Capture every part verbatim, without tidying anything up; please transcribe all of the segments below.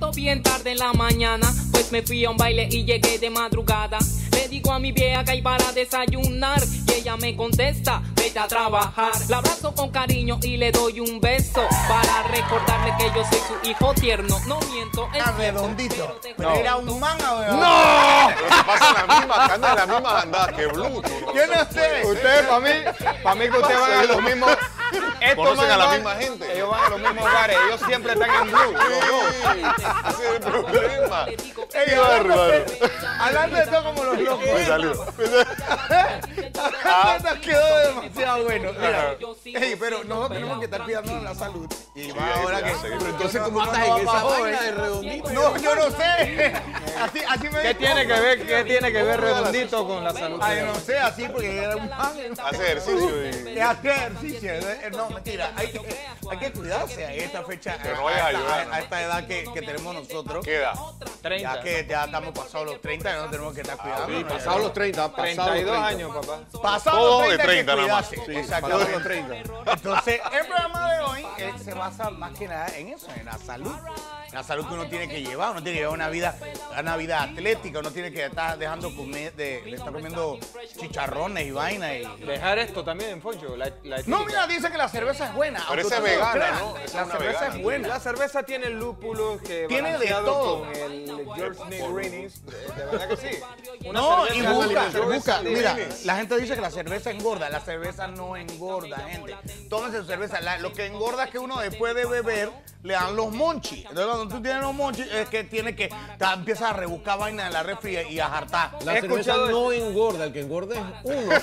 despierto bien tarde en la mañana, pues me fui a un baile y llegué de madrugada. Le digo a mi vieja que hay para desayunar y ella me contesta, vete a trabajar. La abrazo con cariño y le doy un beso para recordarle que yo soy su hijo tierno. No miento, es Ah, cierto, redondito. pero te Pero juro era que un no. manga, weón. ¡No! Pero se pasan las mismas, andan en las mismas andadas que Blue. Yo no sé. Ustedes, para mí, para mí que ustedes van a los mismos... Estos Conocen a la van- misma gente. Ellos van a los mismos bares, ellos siempre están en Blue. los dos. Ese es el problema. Ey, hablando, de, hablando de todo como los locos. Me salió. Esto quedó demasiado bueno. Mira, ey, pero nosotros tenemos que estar cuidando la salud. Y Sí, más ahora sí, que. sí. Pero Entonces, ¿cómo uno andas no en va esa pa' vaina joven. de redondito? No, yo no sé. Así, así me ¿Qué dijo. tiene que ver, qué tiene que ver redondito con la salud? Ay, no sé, así porque era un man. Hace ejercicio y... Es hacer ejercicio. eh, No, mentira. Hay que, hay que cuidarse a esta fecha. Pero no a, vayas a esta, llorar, ¿no? a esta edad que, que tenemos nosotros. Queda. Ya que ya estamos pasados los treinta, ya no tenemos que estar cuidando. Sí, pasados los treinta, pasados los treinta y dos treinta. años, papá. Pasados Todo los de treinta hay que treinta nada más. cuidarse. Sí, Exactamente. pasados los treinta. Entonces, el programa de hoy eh, se basa más que nada en eso, en la salud. La salud que uno tiene que llevar, uno tiene que llevar una vida, una vida atlética, uno tiene que estar dejando comer, de, de estar comiendo chicharrones y vainas. Y... Dejar esto también, Foncho, la, la No, etílica. mira, dice que la cerveza es buena. Pero aunque esa es ustedes no lo vegana, crean. ¿no? Esa es La una cerveza vegana. es buena. La cerveza tiene lúpulos que Tiene de balanceado todo. con el George Negrinis, de, de verdad que sí. Una No, cerveza- y una busca, cerveza busca. de- Mira, la gente dice que la cerveza engorda. La cerveza no engorda, gente. Tómense su cerveza. La- lo que engorda es que uno después de beber le dan los monchis. Entonces, cuando tú tienes los monchis, es que tiene que ta- empiezas a rebuscar vaina en la refri y a jartar. La He cerveza escuchado no engorda, el que engorda es uno.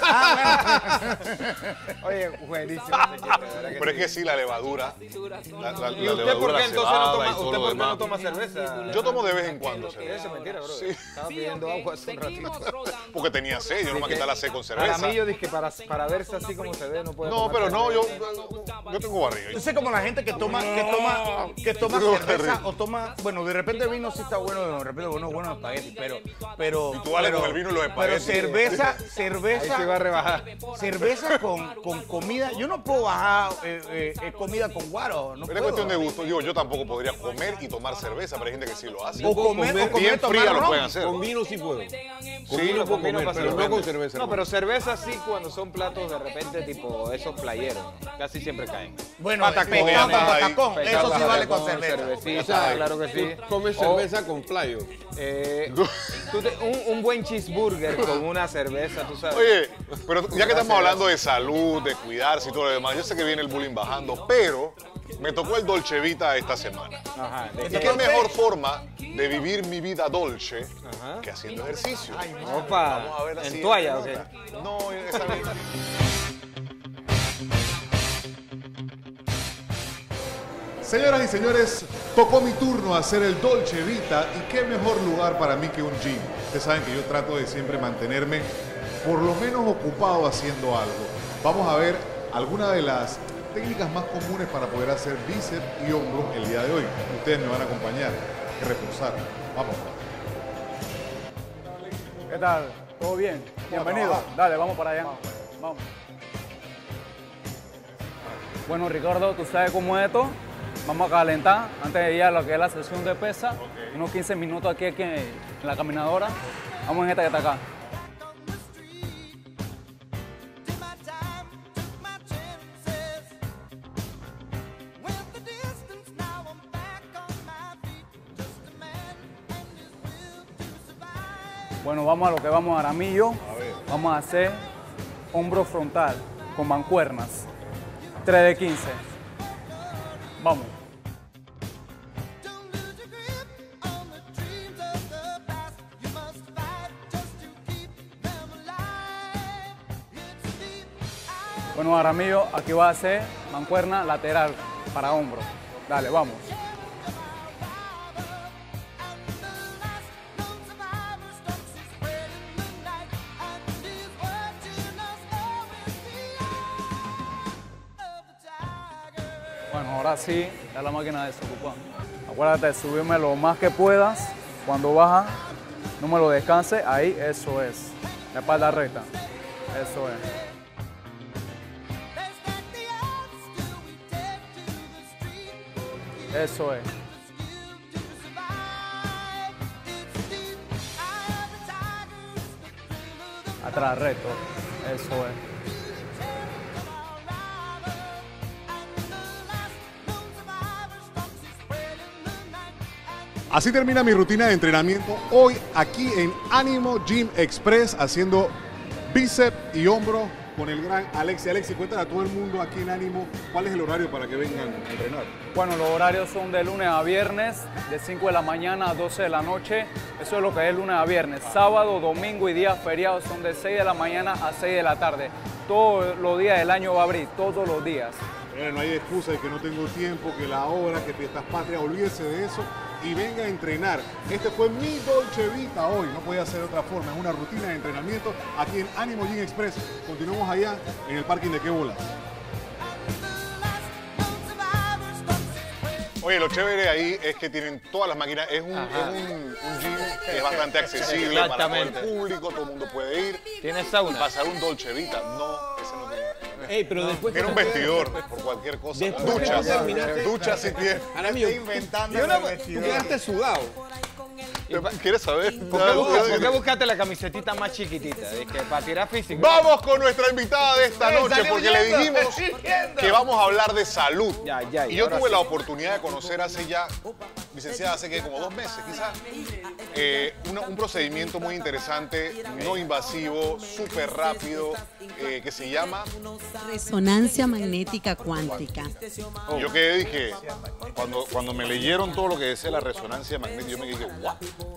Oye, buenísimo. señor, de verdad que Pero es sí. que sí, la levadura. La, la, ¿Y la usted levadura, por qué la entonces no cebada toma, y todo usted lo por qué no demás. toma cerveza? Yo tomo de vez en cuando cerveza. Eso es mentira, bro. Sí. Estaba pidiendo agua hace un ratito. Porque tenía sed, yo no me quité la sed con Para cerveza. mí yo dije, para, para verse así como se ve, no puede No, tomar pero no, yo, cerveza. yo tengo barriga. Yo sé como la gente que toma, que toma, que toma No, cerveza terrible. o toma, bueno, de repente el vino sí está bueno, de repente bueno, bueno espagueti, pero, pero. Y tú vale pero- con el vino y los Pero espaguetis. cerveza, Ahí cerveza. se va a rebajar. Cerveza con, con comida. Yo no puedo bajar eh, eh, eh, comida con guaro. No Pero es puedo. cuestión de gusto. Yo, yo tampoco podría comer y tomar cerveza, pero hay gente que sí lo hace. O comer, o comer, Bien tomar fría lo ron. pueden hacer. Con vino sí puedo. Con Sí, vino con puedo vino comer, pasa pero lo no con mismo. cerveza. No, pero cerveza sí cuando son platos de repente tipo esos playeros, ¿no? Casi siempre caen. Bueno, Patacón, pescado con ahí. patacón. Eso sí Pescado, vale con patacón, cerveza. cervecita, O sea, claro que sí. tú comes O, cerveza con playo. eh, tú te- un, un buen cheeseburger con una cerveza, tú sabes. Oye, pero ya que estamos hablando de salud, de cuidarse y todo lo demás, yo sé que viene el bullying bajando, pero me tocó el Dolce Vita esta semana. Ajá, de ¿Y que- qué mejor forma de vivir mi vida dolce Ajá. que haciendo ejercicio? Opa, Vamos a ver así. en toalla, ¿ok? No, esa vez. Señoras y señores, tocó mi turno hacer el Dolce Vita y qué mejor lugar para mí que un gym. Ustedes saben que yo trato de siempre mantenerme por lo menos ocupado haciendo algo. Vamos a ver algunas de las técnicas más comunes para poder hacer bíceps y hombros el día de hoy. Ustedes me van a acompañar y reforzar. Vamos. ¿Qué tal? ¿Todo bien? Bienvenido. Dale, vamos para allá. Vamos. Bueno, Ricardo, tú sabes cómo es esto. Vamos a calentar antes de ir a lo que es la sesión de pesa. Unos quince minutos aquí, aquí en la caminadora. Vamos en esta que está acá. Bueno, vamos a lo que vamos a Aramillo. Vamos a hacer hombro frontal con mancuernas. tres de quince. Vamos. Bueno, Aramillo, aquí va a hacer mancuerna lateral para hombro. Dale, vamos. Bueno, ahora sí, ya la máquina desocupada. Acuérdate de subirme lo más que puedas. Cuando baja, no me lo descanse. Ahí, eso es. La espalda recta. Eso es. Eso es. atrás recto. Eso es. Así termina mi rutina de entrenamiento hoy aquí en Ánimo Gym Express haciendo bíceps y hombro con el gran Alexi. Alexi, cuéntale a todo el mundo aquí en Ánimo cuál es el horario para que vengan a entrenar. Bueno, los horarios son de lunes a viernes, de cinco de la mañana a doce de la noche. Eso es lo que es lunes a viernes. Sábado, domingo y días feriados son de seis de la mañana a seis de la tarde. Todos los días del año va a abrir, todos los días. Eh, no hay excusa de que no tengo tiempo, que la hora, que fiestas patrias, olvídese de eso y venga a entrenar. Este fue mi Dolce Vita hoy, no podía ser de otra forma, es una rutina de entrenamiento aquí en Ánimo Gym Express. Continuamos allá en el parking de Qué Bolas. Oye, lo chévere ahí es que tienen todas las máquinas. Es un, es un, un gym que es bastante accesible para todo el Exactamente. público, todo el mundo puede ir. Tiene sauna. Pasar un Dolce Vita, no, ese no tiene. Ey, pero después... Tiene un vestidor por cualquier cosa. Después que Duchas, tú terminaste- duchas sí tiene. Aramillo, Estoy inventando yo la no- vestidura. tú quedaste sudado. ¿Quieres saber? ¿Por qué, busca- por qué buscaste la camisetita más chiquitita? Es que para tirar físico. Vamos con nuestra invitada de esta Eh, noche salió porque le huyendo, dijimos salió huyendo. que vamos a hablar de salud. Ya, ya, y yo ahora tuve sí. la oportunidad de conocer hace ya, licenciada, hace que como dos meses quizás, eh, una- un procedimiento muy interesante, no invasivo, súper rápido, eh, que se llama... Resonancia magnética cuántica. Y yo quedé, dije, cuando, cuando me leyeron todo lo que decía la resonancia magnética, yo me dije, wow.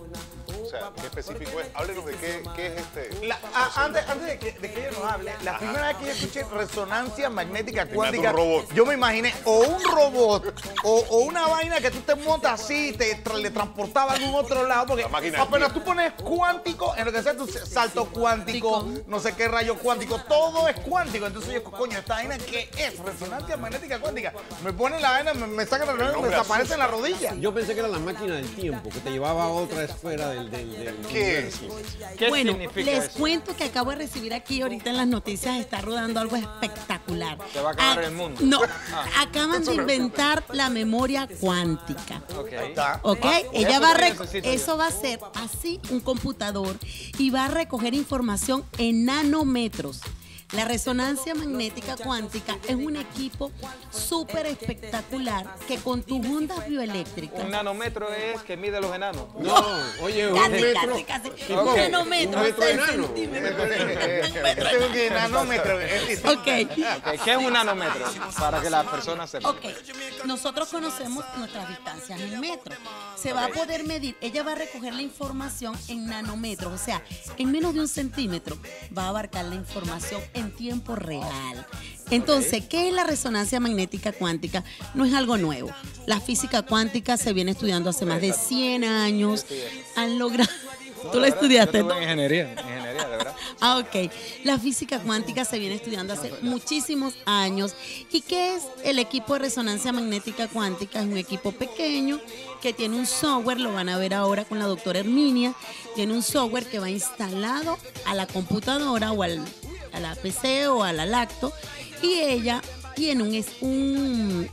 O sea, ¿qué específico es? Háblenos de qué, qué es este... La- a- antes antes de, que, de que ella nos hable, la primera vez que yo escuché resonancia magnética cuántica, un robot. yo me imaginé o un robot o, o una vaina que tú te montas así y te tra- le transportaba a algún otro lado, porque La máquina apenas del tú pones cuántico, en lo que sea tu salto cuántico, no sé qué rayo cuántico, todo es cuántico. Entonces yo, coño, esta vaina, ¿qué es? Resonancia magnética cuántica. Me ponen la vaina, me, me sacan la vaina y me nombre desaparece en la rodilla. Yo pensé que era la máquina del tiempo, que te llevaba a otra esfera del, del, del ¿Qué es? ¿Qué Bueno, significa les eso? cuento que acabo de recibir aquí ahorita en las noticias, está rodando algo espectacular. Se va a acabar Ah, el mundo. No, acaban de inventar la memoria cuántica. Ok. Está. ¿Ok? Ah, Ella eso va a sí rec- necesito yo. eso va a ser así un computador y va a recoger información en nanómetros. La resonancia magnética cuántica es un equipo súper espectacular que con tus ondas bioeléctricas. Un nanómetro es que mide los enanos. No, oye, un Casi, metro. casi, casi. ¿Cómo? Un nanómetro, Un metro seis enano. centímetros. Este es un nanómetro. es- Ok. Ok, ¿qué es un nanómetro? Para que las personas sepan. Ok, nosotros conocemos nuestras distancias en metros. Se va a poder medir, ella va a recoger la información en nanómetros, o sea, en menos de un centímetro va a abarcar la información en tiempo real. Entonces, ¿qué es la resonancia magnética cuántica? No es algo nuevo. La física cuántica se viene estudiando hace más de cien años. Han logrado... ¿Tú la estudiaste? Yo ¿no? estuve en ingeniería, ingeniería, de verdad. Ah, ok. La física cuántica se viene estudiando hace muchísimos años. ¿Y qué es el equipo de resonancia magnética cuántica? Es un equipo pequeño que tiene un software, lo van a ver ahora con la doctora Herminia, tiene un software que va instalado a la computadora o al, a la P C o a la lacto y ella tiene un, es- un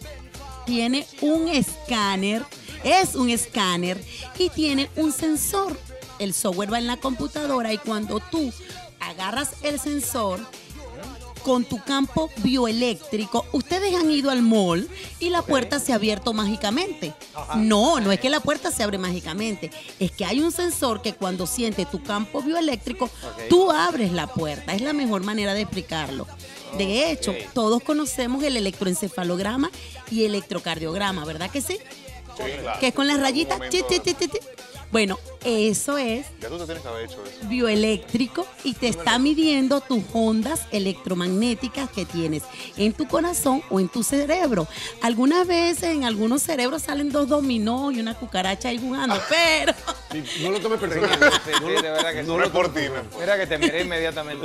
tiene un escáner, es un escáner y tiene un sensor. El software va en la computadora y cuando tú agarras el sensor con tu campo bioeléctrico, ustedes han ido al mall y la puerta se ha abierto mágicamente. No, no es que la puerta se abre mágicamente, es que hay un sensor que cuando siente tu campo bioeléctrico, tú abres la puerta. Es la mejor manera de explicarlo. De hecho, todos conocemos el electroencefalograma y electrocardiograma, ¿verdad que sí? Sí, claro. Que es con las En algún rayitas. momento- Chi, chi, chi, chi, chi. Bueno, eso es Ya tú te tienes que haber hecho eso. bioeléctrico y te está midiendo tus ondas electromagnéticas que tienes en tu corazón o en tu cerebro. Algunas veces en algunos cerebros salen dos dominó y una cucaracha ahí jugando, pero Sí, no lo tomes personal. Sí, sí, de verdad que sí. No es por ti, no. Mira que te miré inmediatamente.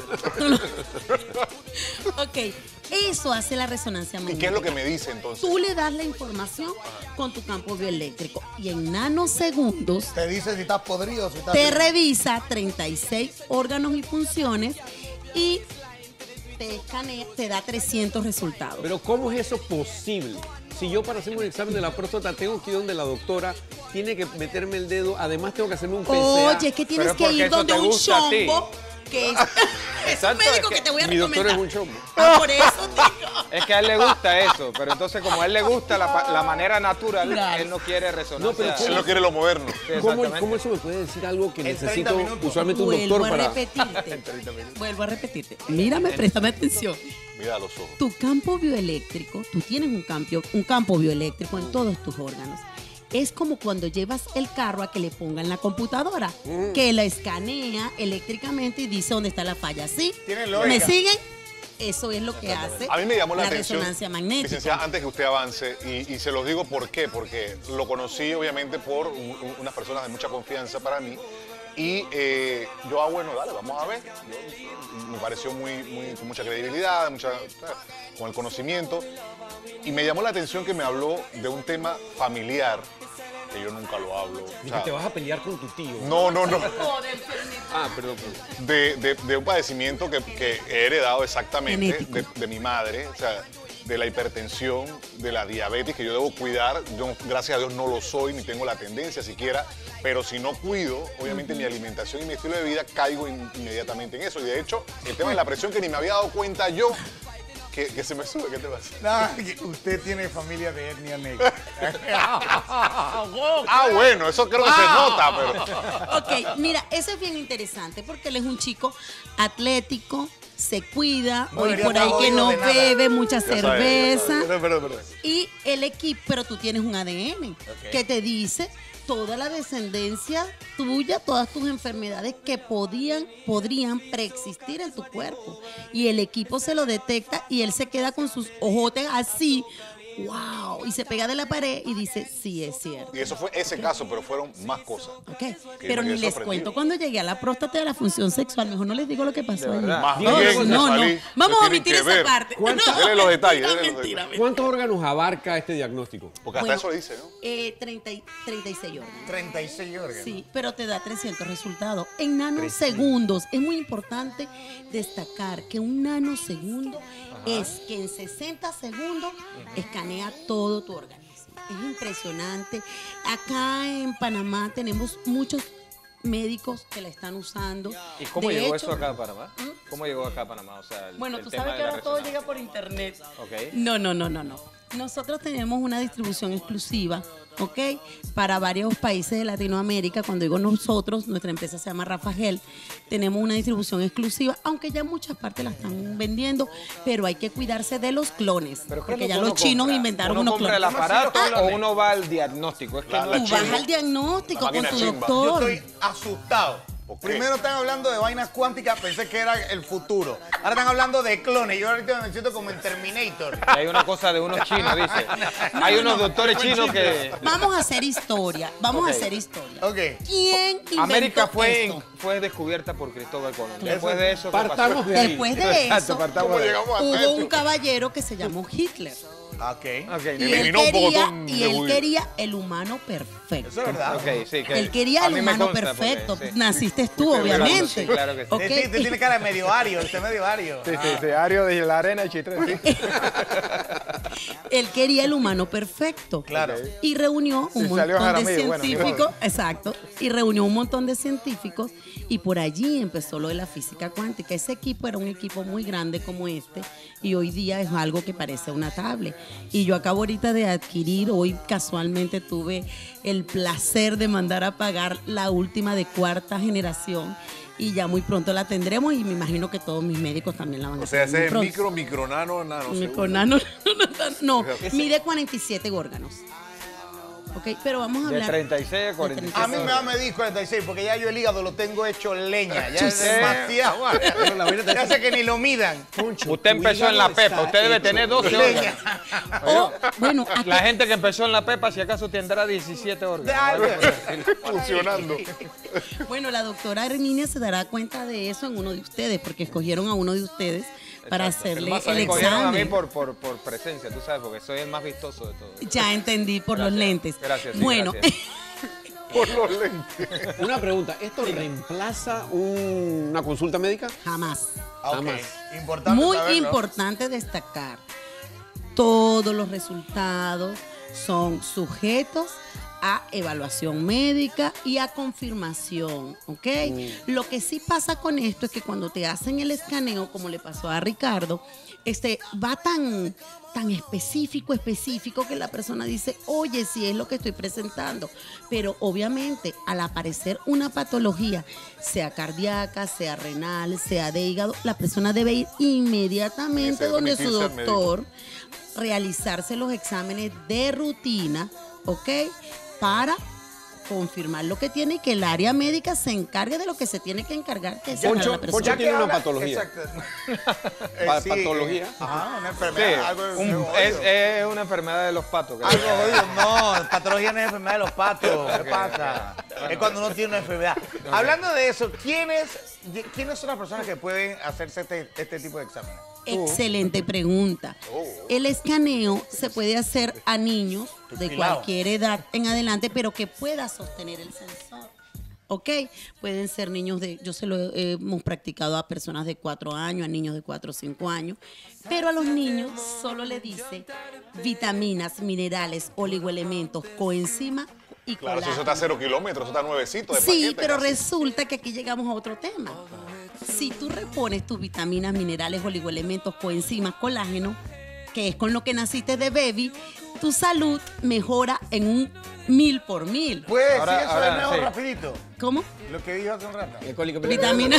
ok, eso hace la resonancia ¿Y magnética. qué es lo que me dice entonces? Tú le das la información con tu campo bioeléctrico y en nanosegundos Te dice si estás podrido, si estás... te revisa treinta y seis órganos y funciones y te escanea, te da trescientos resultados. Pero ¿cómo es eso posible? Si yo para hacerme un examen de la próstata tengo que ir donde la doctora, tiene que meterme el dedo, además tengo que hacerme un P C A. Oye, es que tienes Pero que porque ir eso donde te un gusta a ti. chombo Que es, es un Exacto, médico es que que te voy a Mi doctor recomendar. es un chombo. Ah, por eso, tío. Es que a él le gusta eso, pero entonces como a él le gusta la, pa- la manera natural, Claro. él no quiere resonancia. No, pero Él no quiere lo moderno. Sí, ¿Cómo, exactamente. ¿Cómo eso me puede decir algo que En treinta necesito minutos. usualmente un Vuelvo doctor a para... repetirte. Vuelvo a repetirte. Mírame, préstame atención. Mira a los ojos. Tu campo bioeléctrico, tú tienes un campo, un campo bioeléctrico en todos tus órganos. Es como cuando llevas el carro a que le pongan la computadora, que la escanea eléctricamente y dice dónde está la falla. ¿Sí? Tiene lógica. ¿Me siguen? Eso es lo que hace A mí me llamó la, la atención, resonancia magnética. licenciada, antes que usted avance, y, y se los digo por qué, porque lo conocí obviamente por un- un- unas personas de mucha confianza para mí, y eh, yo, ah, bueno, dale, vamos a ver. Yo- me pareció muy, muy, con mucha credibilidad, mucha, con el conocimiento, y me llamó la atención que me habló de un tema familiar, que yo nunca lo hablo. O Dije, sea, te vas a pelear con tu tío. no, no, no. Ah, perdón, perdón. de, de- de un padecimiento que, que he heredado exactamente Genético. de, de mi madre, o sea, de la hipertensión, de la diabetes, que yo debo cuidar. Yo, gracias a Dios, no lo soy, ni tengo la tendencia siquiera, pero si no cuido, obviamente mi alimentación y mi estilo de vida, caigo in- inmediatamente en eso. Y de hecho, el tema de la presión, que ni me había dado cuenta yo, que, que se me sube, ¿qué te pasa? No, que usted tiene familia de etnia negra. Ah, bueno, eso creo que se nota, pero... Ok, mira, eso es bien interesante porque él es un chico atlético, se cuida, No hoy debería por estar ahí que jodido no de nada. bebe mucha Ya sabes, ya cerveza. sabes. Perdón, perdón, perdón. Y el equipo, pero tú tienes un A D N que te dice toda la descendencia tuya, todas tus enfermedades que podían, podrían preexistir en tu cuerpo. Y el equipo se lo detecta y él se queda con sus ojotes así, wow, y se pega de la pared y dice, sí, es cierto. Y eso fue ese caso, pero fueron más cosas. Ok, Que pero me ni quedé les sorprendido. cuento cuando llegué a la próstata de la función sexual. Mejor no les digo lo que pasó allí. verdad. Más No, bien, no, no. Salí, Vamos se a tienen omitir que esa ver. parte. ¿Cuánto? No, Dele los detalles, mentira, dele los mentira, detalles. ¿Cuántos órganos abarca este diagnóstico? Porque hasta Bueno, eso dice, ¿no? Eh, treinta y- treinta y seis órganos. treinta y seis órganos. Sí, pero te da trescientos resultados en nanosegundos. Es muy importante destacar que un nanosegundo es que en sesenta segundos escanea todo tu organismo. Es impresionante. Acá en Panamá tenemos muchos médicos que la están usando. ¿Y cómo De llegó hecho, eso acá a Panamá? ¿Cómo llegó acá a Panamá? O sea, el, Bueno, el tú tema sabes de que la ahora todo resonancia. llega por internet. Ok. No, no, no, no, no. Nosotros tenemos una distribución exclusiva, ¿ok? Para varios países de Latinoamérica. Cuando digo nosotros, nuestra empresa se llama Rafagel. Tenemos una distribución exclusiva, aunque ya muchas partes la están vendiendo, pero hay que cuidarse de los clones. Pero ¿qué porque es ya lo que los uno chinos compra? inventaron ¿Uno unos compra clones. el aparato Ah, o uno va al diagnóstico? Es que La- no la Tú chimba. vas al diagnóstico La con máquina tu chimba. Yo doctor. estoy asustado. ¿Por qué? Primero están hablando de vainas cuánticas, pensé que era el futuro. Ahora están hablando de clones. Yo ahorita me siento como en Terminator. hay una cosa de unos chinos, dice. Hay unos doctores chinos que... Vamos a hacer historia. Vamos Ok. a hacer historia. Ok. ¿Quién inventó América fue, esto? fue descubierta por Cristóbal Colón. Después de eso, ¿qué pasó? Partamos de ahí. Después de Exacto, eso, partamos ¿Cómo de ahí. llegamos a hubo esto? un caballero que se llamó Hitler. Ok. Ok, Y él Eliminó un quería, pocotón y de él judíos. quería el humano perfecto. Eso es verdad. ok, sí. Que Él quería a el mí me humano consta porque, perfecto. sí. Naciste tú, Claro, obviamente. sí, claro que sí. Ok. Sí, usted tiene cara de medio ario. Usted es medio ario. Sí, sí, sí, Ario de la Arena y Chitré, sí. Él quería el humano perfecto. Claro. Y reunió un Si salió montón de Jaramillo, bueno, ni científicos, modo. exacto, y reunió un montón de científicos y por allí empezó lo de la física cuántica. Ese equipo era un equipo muy grande como este y hoy día es algo que parece una tablet. Y yo acabo ahorita de adquirir, hoy casualmente tuve el placer de mandar a pagar la última de cuarta generación y ya muy pronto la tendremos y me imagino que todos mis médicos también la van a O sea, tener muy ese es pronto. micro, micro, nano, nano. Mi seguro. conano, no, no, mide cuarenta y siete órganos. Ok, pero vamos a De hablar. treinta y seis a cuarenta y siete. A mí me va a medir cuarenta y seis porque ya yo el hígado lo tengo hecho leña. Ya es Sí. demasiado. Pero la vaina está- Ya sé que ni lo midan. Usted empezó en la pepa, usted debe tener doce Leña. órganos. O, bueno, aquí- La gente que empezó en la pepa, si acaso tendrá diecisiete órganos. Dale. Funcionando. bueno, la doctora Herminia se dará cuenta de eso en uno de ustedes, porque escogieron a uno de ustedes para hacerle Más el me cogieron a mí examen. por, por, por presencia, tú sabes, porque soy el más vistoso de todos. Ya entendí por los Gracias. lentes. Gracias, sí, bueno, gracias. Por los lentes. Una pregunta, ¿esto reemplaza un- una consulta médica? jamás. Ah, ok. Jamás. Importante Muy saberlo. importante destacar, todos los resultados son sujetos a evaluación médica y a confirmación, ¿ok? Mm. Lo que sí pasa con esto es que cuando te hacen el escaneo, como le pasó a Ricardo, este, va tan, tan específico, específico que la persona dice, oye, sí es lo que estoy presentando. Pero obviamente al aparecer una patología, sea cardíaca, sea renal, sea de hígado, la persona debe ir inmediatamente donde su doctor, realizarse los exámenes de rutina, ¿ok? Para confirmar lo que tiene y que el área médica se encargue de lo que se tiene que encargar, que es sanar a la persona. Poncho tiene una patología. Eh, sí, patología. Ajá, una enfermedad. Sí, algo un- es, es una enfermedad de los patos. creo. Algo jodido, no, patología no es enfermedad de los patos. ¿Qué pasa? Es cuando uno tiene una enfermedad. Hablando de eso, ¿quiénes, ¿quiénes son las personas que pueden hacerse este, este tipo de exámenes? Excelente pregunta. El escaneo se puede hacer a niños de Pilao. cualquier edad en adelante, pero que pueda sostener el sensor. ¿Ok? Pueden ser niños de, yo se lo he- hemos practicado a personas de cuatro años, a niños de cuatro o cinco años, pero a los niños solo le dice vitaminas, minerales, oligoelementos, coenzima y Claro, si eso colágeno. está a cero kilómetros, eso está nuevecito de Sí, paquete, pero casi. resulta que aquí llegamos a otro tema. Si tú repones tus vitaminas, minerales, oligoelementos, coenzimas, colágeno, que es con lo que naciste de baby, tu salud mejora en un mil por mil. Puede Ahora- decir eso ahora, de nuevo sí. rapidito. ¿Cómo? Lo que dijo hace un rato. Vitaminas,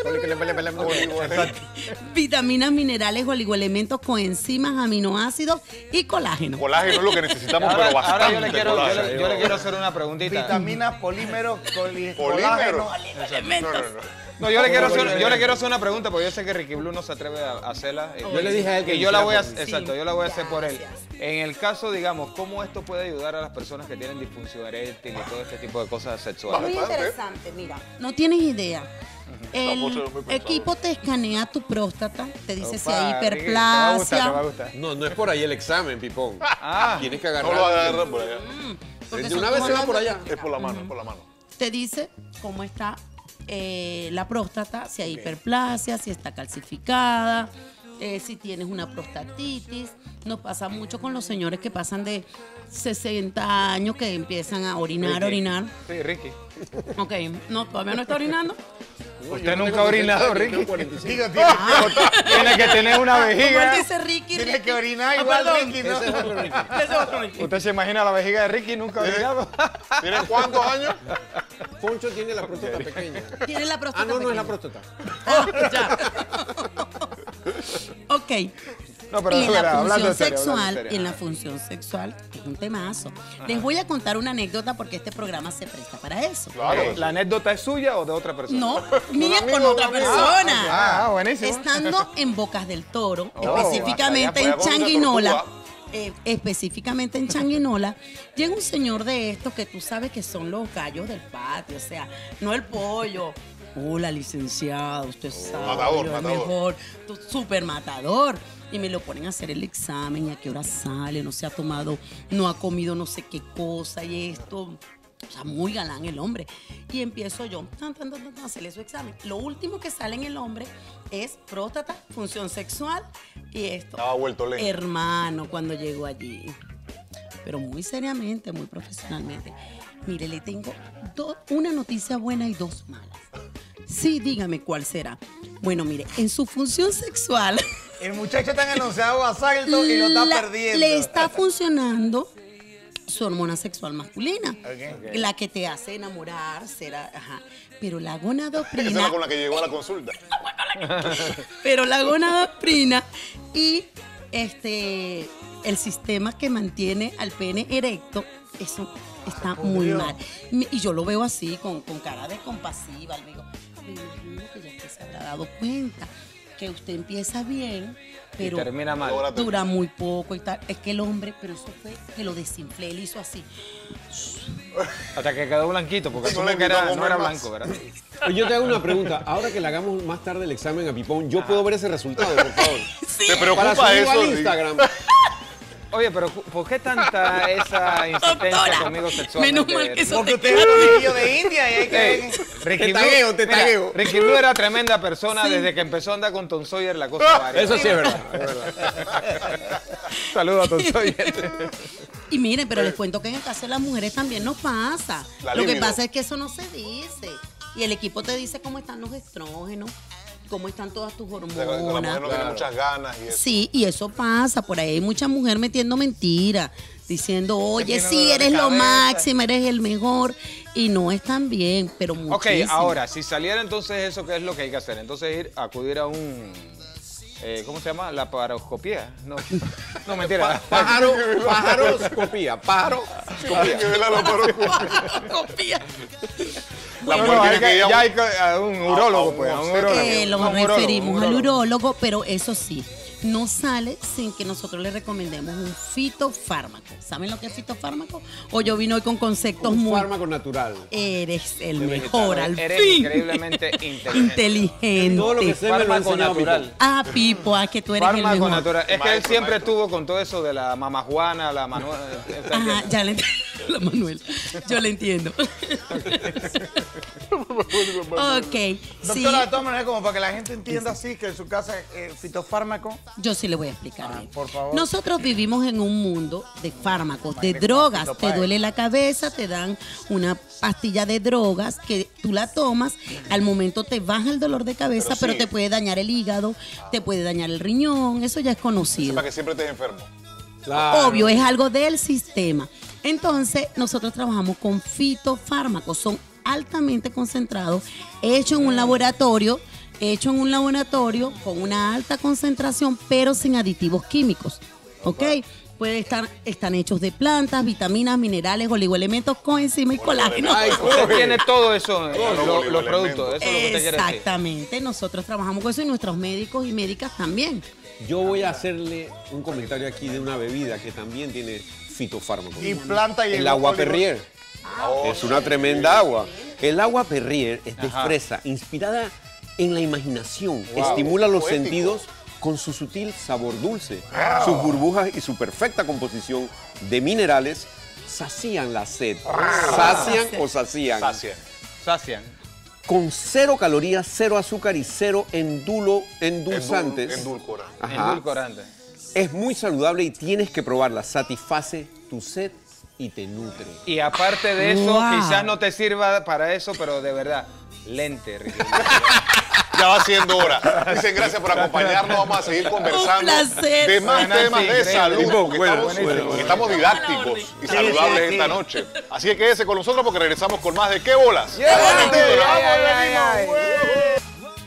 Exacto. vitaminas, minerales, oligoelementos, coenzimas, aminoácidos y colágeno. Colágeno es lo que necesitamos, Ahora, pero ahora bastante yo, le quiero, yo, colágeno. le, yo le quiero hacer una preguntita. Vitaminas, polímeros, coli- Polímero. colágeno. Elementos. No, no, no. No, yo le, quiero hacer, yo le quiero hacer una pregunta porque yo sé que Ricky Blue no se atreve a, a hacerla. Yo le dije a él que Y yo la voy a, hiciera por mí. exacto, yo la voy a hacer por él. Gracias. En el caso, digamos, ¿cómo esto puede ayudar a las personas que tienen disfunción eréctil y todo este tipo de cosas sexuales? Muy Bastante. interesante, mira. No tienes idea. El Vamos a ser muy pensados. equipo te escanea tu próstata, te dice si Opa, hay Ricky, te va a gustar, te va a hiperplasia. gustar. No, no es por ahí el examen, Pipón. Ah. Tienes que No agarrar. lo agarra por allá. Porque De son una vez como se va por hablando- allá. Es por la mano, es por la mano. Te dice cómo está eh, la próstata, si hay hiperplasia, si está calcificada, eh, si tienes una prostatitis. Nos pasa mucho con los señores que pasan de sesenta años que empiezan a orinar, Ricky. orinar. Sí, Ricky. Ok, no, todavía no está orinando. Usted nunca ha orinado, Ricky. Digo, tiene, Tiene que tener una Como él vejiga. dice Ricky, tiene Ricky. que orinar Ah, igual, perdón. Ricky, ¿no? Ese es otro Ricky. ¿Usted se imagina la vejiga de Ricky? Nunca ha orinado. ¿Tienes cuántos años? Poncho tiene la próstata pequeña. Tiene la próstata Ah, no, no es la pequeña. próstata. Ah, ya. Ok. No, pero y es en la verdad, hablando función en serio, hablando en sexual, serio. y en la función sexual es un temazo. Les voy a contar una anécdota porque este programa se presta para eso. Claro. ¿La anécdota es suya o de otra persona? No, mía amigo, con un otra amigo. persona. Ah, buenísimo. Estando en Bocas del Toro, Oh, específicamente hasta allá, en fue a Boca Changuinola, Tortuga. eh, específicamente en Changuinola, llega un señor de estos que tú sabes que son los gallos del patio, o sea, no el pollo. Hola, licenciado, usted sabe, matador, yo el matador. mejor, tú, súper matador. Y me lo ponen a hacer el examen y a qué hora sale, no se ha tomado, no ha comido no sé qué cosa y esto. O sea, muy galán el hombre. Y empiezo yo tan, tan, tan, tan, a hacerle su examen. Lo último que sale en el hombre es próstata, función sexual y esto. Estaba vuelto leña. Hermano, cuando llego allí. Pero muy seriamente, muy profesionalmente. Mire, le tengo do- una noticia buena y dos malas. Sí, dígame cuál será. Bueno, mire, en su función sexual El muchacho está en enunciado a salto y lo está la- perdiendo. le está funcionando su hormona sexual masculina, Ok. la que te hace enamorar, será, ajá. Pero la Esa es gonadoprina, la con la que llegó a la consulta. pero la gonadoprina y este el sistema que mantiene al pene erecto, eso está muy Dios. mal. Mi- Y yo lo veo así, con, con cara de compasiva. Le digo, me imagino que ya usted se habrá dado cuenta que usted empieza bien, pero Y termina mal. Ahora te- dura muy poco y tal. Es que el hombre, pero eso fue que lo desinflé, él hizo así. Hasta que quedó blanquito, porque No supongo le que era, quitó no era comer blanco, más. ¿verdad? Oye, yo te hago una pregunta. Ahora que le hagamos más tarde el examen a Pipón, yo puedo ver ese resultado, por favor. ¿Te Para preocupa subirlo eso? al Instagram. Oye, pero ¿por qué tanta esa insistencia Doctora, conmigo sexualmente? menos mal que eso Porque te usted es conejillo de India y hay que... Ey, Ricky Te Blue- tagueo, te mira, tagueo. Ricky Blue era tremenda persona desde que empezó a andar con Tom Sawyer, la cosa varia. Eso sí es verdad. Es verdad. Saludos a Tom Sawyer. Y miren, pero les cuento que en el caso de las mujeres también nos pasa. La Lo que libido. pasa es que eso no se dice. Y el equipo te dice cómo están los estrógenos, cómo están todas tus La, la mujer no hormonas. tiene muchas ganas y eso. Sí, y eso pasa. Por ahí hay mucha mujer metiendo mentiras, diciendo, oye, tiene sí, dolor de eres lo cabeza. máximo, eres el mejor. Y no es tan bien, pero muchísimo. Ok, ahora, si saliera entonces eso, ¿qué es lo que hay que hacer? Entonces ir, acudir a un... eh, ¿cómo se llama? La paroscopía. No, no mentira. Pájaro, pájaroscopía, pájaro. Hay que ver la laparoscopía. Copia. La No, mujer no, hay tiene que que- ir a un- ya hay que- a un urólogo, un pues, a un obstetra. urólogo. Eh, lo No, un urólogo, referimos un al urólogo. urólogo, pero eso sí, no sale sin que nosotros le recomendemos un fitofármaco. ¿Saben lo que es fitofármaco? O yo vino hoy con conceptos Un muy... fármaco natural. Eres el De mejor, al Eres fin. increíblemente inteligente. Inteligente. Todo lo que sé me lo ha Fármaco enseñado natural. Pipo. Ah, Pipo, ah, que tú eres el Fármaco mejor. natural. Es que él Maestro, siempre maestro. estuvo con todo eso de la mamá Juana, la Manuela. Ajá, ya le entiendo, la Manuel. Yo le entiendo. Ok, sí, Doctora, de todas maneras, como para que la gente entienda así, que en su casa eh, fitofármaco. yo sí le voy a explicar bien. por favor. Nosotros vivimos en un mundo de fármacos, de drogas. Te duele la cabeza, te dan una pastilla de drogas que tú la tomas, al momento te baja el dolor de cabeza, Pero pero, sí. te puede dañar el hígado, te puede dañar el riñón, eso ya es conocido. Para que siempre estés enfermo. Claro. Obvio, es algo del sistema. Entonces, nosotros trabajamos con fitofármacos, son altamente concentrados, hechos en un laboratorio, hechos en un laboratorio con una alta concentración, pero sin aditivos químicos. ¿Ok? Puede estar, están hechos de plantas, vitaminas, minerales, oligoelementos, coenzima y colágeno. Ay, Usted tiene todo eso, eh, Claro, lo- los los elementos. productos. Eso es lo que usted quiere decir. Exactamente, nosotros trabajamos con eso y nuestros médicos y médicas también. Yo voy a hacerle un comentario aquí de una bebida que también tiene fitofármacos. Y planta y El agua oligo- Perrier. Oh, Es una tremenda agua. El agua Perrier es de Ajá. fresa, inspirada en la imaginación. Wow, Estimula los poético. sentidos con su sutil sabor dulce. Sus burbujas y su perfecta composición de minerales sacían la sed. Sacian o sacían. sacia. Sacian. Con cero calorías, cero azúcar y cero endulo, endulzantes. Endul- endulcora. Ajá. Endulcorante. Es muy saludable y tienes que probarla. Satisface tu sed y te nutre. Y aparte de eso, Wow. quizás no te sirva para eso, pero de verdad, lente, Ricky. Ya va siendo hora. Dicen gracias por acompañarnos. Vamos a seguir conversando placer. de más Bueno, temas sí, de increíble. salud. Porque Bueno, estamos, bueno, porque bueno. estamos didácticos y saludables sí, sí. esta noche. Así que quédese con nosotros porque regresamos con más de ¿Qué bolas? Yeah. Valentín, Ay, vamos, ay, ay, venimos, ay. güey.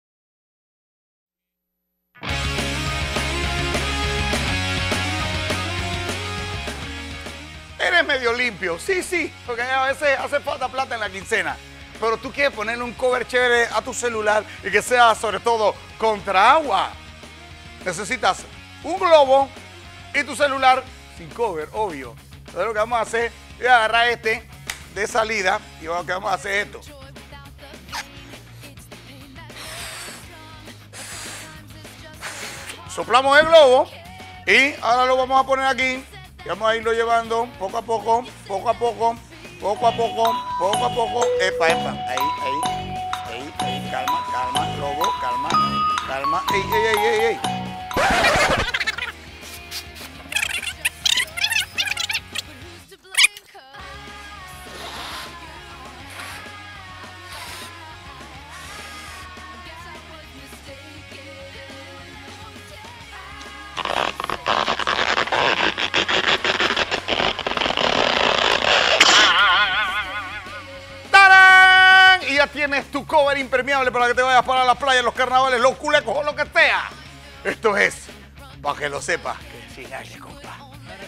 Eres medio limpio, sí, sí, porque a veces hace falta plata en la quincena. Pero tú quieres ponerle un cover chévere a tu celular y que sea sobre todo contra agua. Necesitas un globo y tu celular sin cover, obvio. Entonces lo que vamos a hacer es agarrar este de salida y lo que vamos a hacer es esto. Soplamos el globo y ahora lo vamos a poner aquí. Y vamos a irlo llevando poco a poco, poco a poco, poco a poco, poco a poco. Epa, epa. Ahí, ahí, ahí, ahí. Calma, calma, globo, calma, calma. Ey, ey, ey, ey, ey. ¡Tarán! Y ya tienes tu cover impermeable para que te vayas para la playa, los carnavales, los culecos o lo que sea. Esto es, para que lo sepas, que sin aire, compa.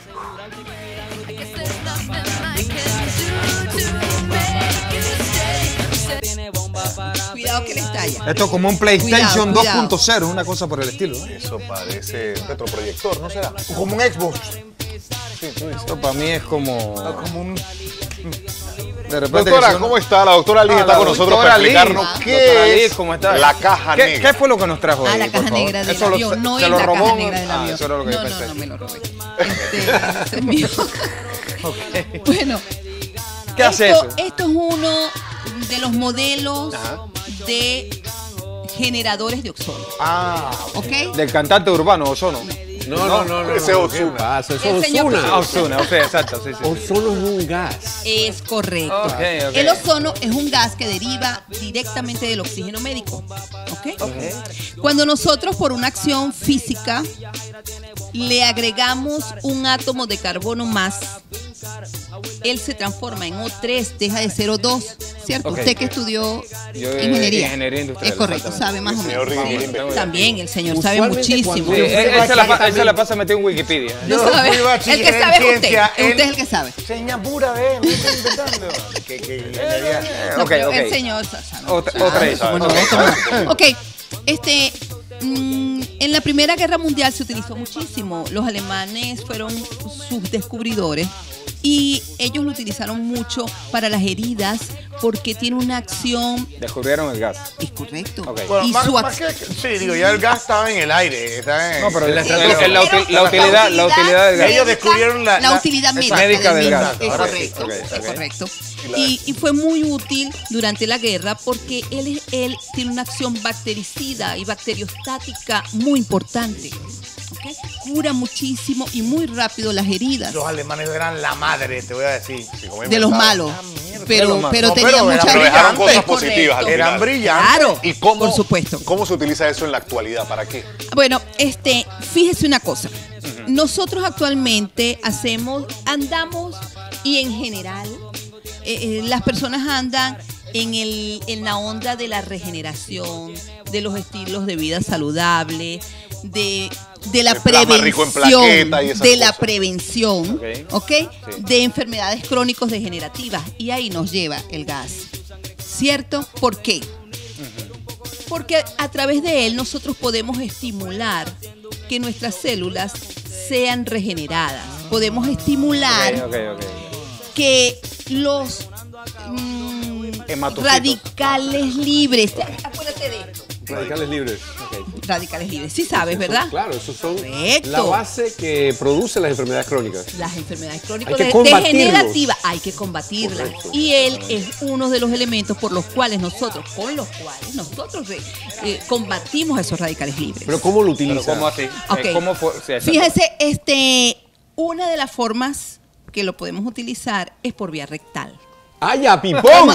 Cuidado que le estalla. Esto es como un PlayStation Cuidado, cuidado. dos punto cero, una cosa por el estilo. ¿no? Eso parece un retroproyector, ¿no será? Como un Xbox. Esto para mí es como... Como un... De repente Doctora, que son- ¿cómo está? La doctora Liz Ah, está la con nosotros doctora para explicarnos Liz. qué Doctora es Liz, ¿cómo está? la caja ¿Qué, negra. ¿Qué fue lo que nos trajo Ah, ahí, la por caja favor? negra del Eso lo- avión. No se es lo la robó. caja negra del Ah, avión. eso era lo que no, yo no, pensé. no, me lo robé. Este, ese es mío. Bueno, ¿Qué hace esto, eso? esto es uno de los modelos Ajá. de generadores de oxono. Ah, ¿Ok? del cantante urbano, Ozono. No, no, no, no. Ese es no, Ozuna. ¿qué pasa? Eso El es señor- Ozuna. Ah, Ozuna, o sea, exacto, sí, sí. Ozono es un gas. Es correcto. Ok, ok. El ozono es un gas que deriva directamente del oxígeno médico. ¿Ok? Cuando nosotros por una acción física le agregamos un átomo de carbono más, él se transforma en O tres, deja de ser O dos, ¿cierto? Ok. Usted que estudió Yo, eh, ingeniería. ingeniería industrial, Es correcto, exactamente. sabe más o El señor menos. Ricky Sí. investiga. También, el señor sabe Usualmente muchísimo. cuando- Sí, Yo fui él, él se la, pa- él también. se la pasa metido en Wikipedia. No Yo sabe. fui El bachiller que en sabe es usted. ciencia, él- Usted es el que sabe. Seña pura, ve, me estoy intentando. Que, que ingeniería. No, Ok, pero ok. el señor sabe. Otra, otra vez. ¿Sabe? Ok. ¿Sabe? Ok, este, mm, en la Primera Guerra Mundial se utilizó muchísimo. Los alemanes fueron sus descubridores y ellos lo utilizaron mucho para las heridas porque tiene una acción. Descubrieron el gas. Es correcto. Ok. Bueno, Y más, su más ac- que, sí, digo, ya el gas estaba en el aire. Estaba en, No, pero la el- estrategia. el- la, util- la utilidad, la utilidad del gas. Ellos descubrieron la- la la- utilidad médica, médica del mismo. gas. Es Ahora sí, correcto, ok, es ok. correcto. Y, y fue muy útil durante la guerra porque él, es- él tiene una acción bactericida y bacteriostática muy importante. ¿Ok? Cura muchísimo y muy rápido las heridas Los alemanes eran la madre, te voy a decir. Sí, como de los inventado. malos. Pero, malos. pero No, tenía pero muchas eran Pero dejaron brillantes, cosas positivas al correcto. Eran final. brillantes. Claro, ¿Y cómo, por supuesto. cómo se utiliza eso en la actualidad? ¿Para qué? Bueno, este, fíjese una cosa. Nosotros actualmente hacemos, andamos y en general eh, eh, las personas andan en, el, en la onda de la regeneración, de los estilos de vida saludable, de, de la El plasma rico en prevención, plaqueta y esas de la cosas. prevención, Ok. ¿ok? De enfermedades crónicos degenerativas. Y ahí nos lleva el gas. ¿Cierto? ¿Por qué? Porque a través de él nosotros podemos estimular que nuestras células sean regeneradas. Podemos estimular Ok, ok, ok. que los mm, Hematocitos. radicales libres, acuérdate de esto, Radicales libres. radicales libres, sí sabes, ¿verdad? Claro, esos son Correcto. la base que produce las enfermedades crónicas. Las enfermedades crónicas Hay que de- combatirlos. degenerativas hay que combatirlas. Correcto. Y él es uno de los elementos por los cuales nosotros, con los cuales nosotros eh, eh, combatimos esos radicales libres. Pero ¿cómo lo Pero utiliza? ¿cómo así? Ok. Eh, ¿Cómo fue? Sí, exacto. Fíjese, este, una de las formas que lo podemos utilizar es por vía rectal. ¡Ay, ya, pipón!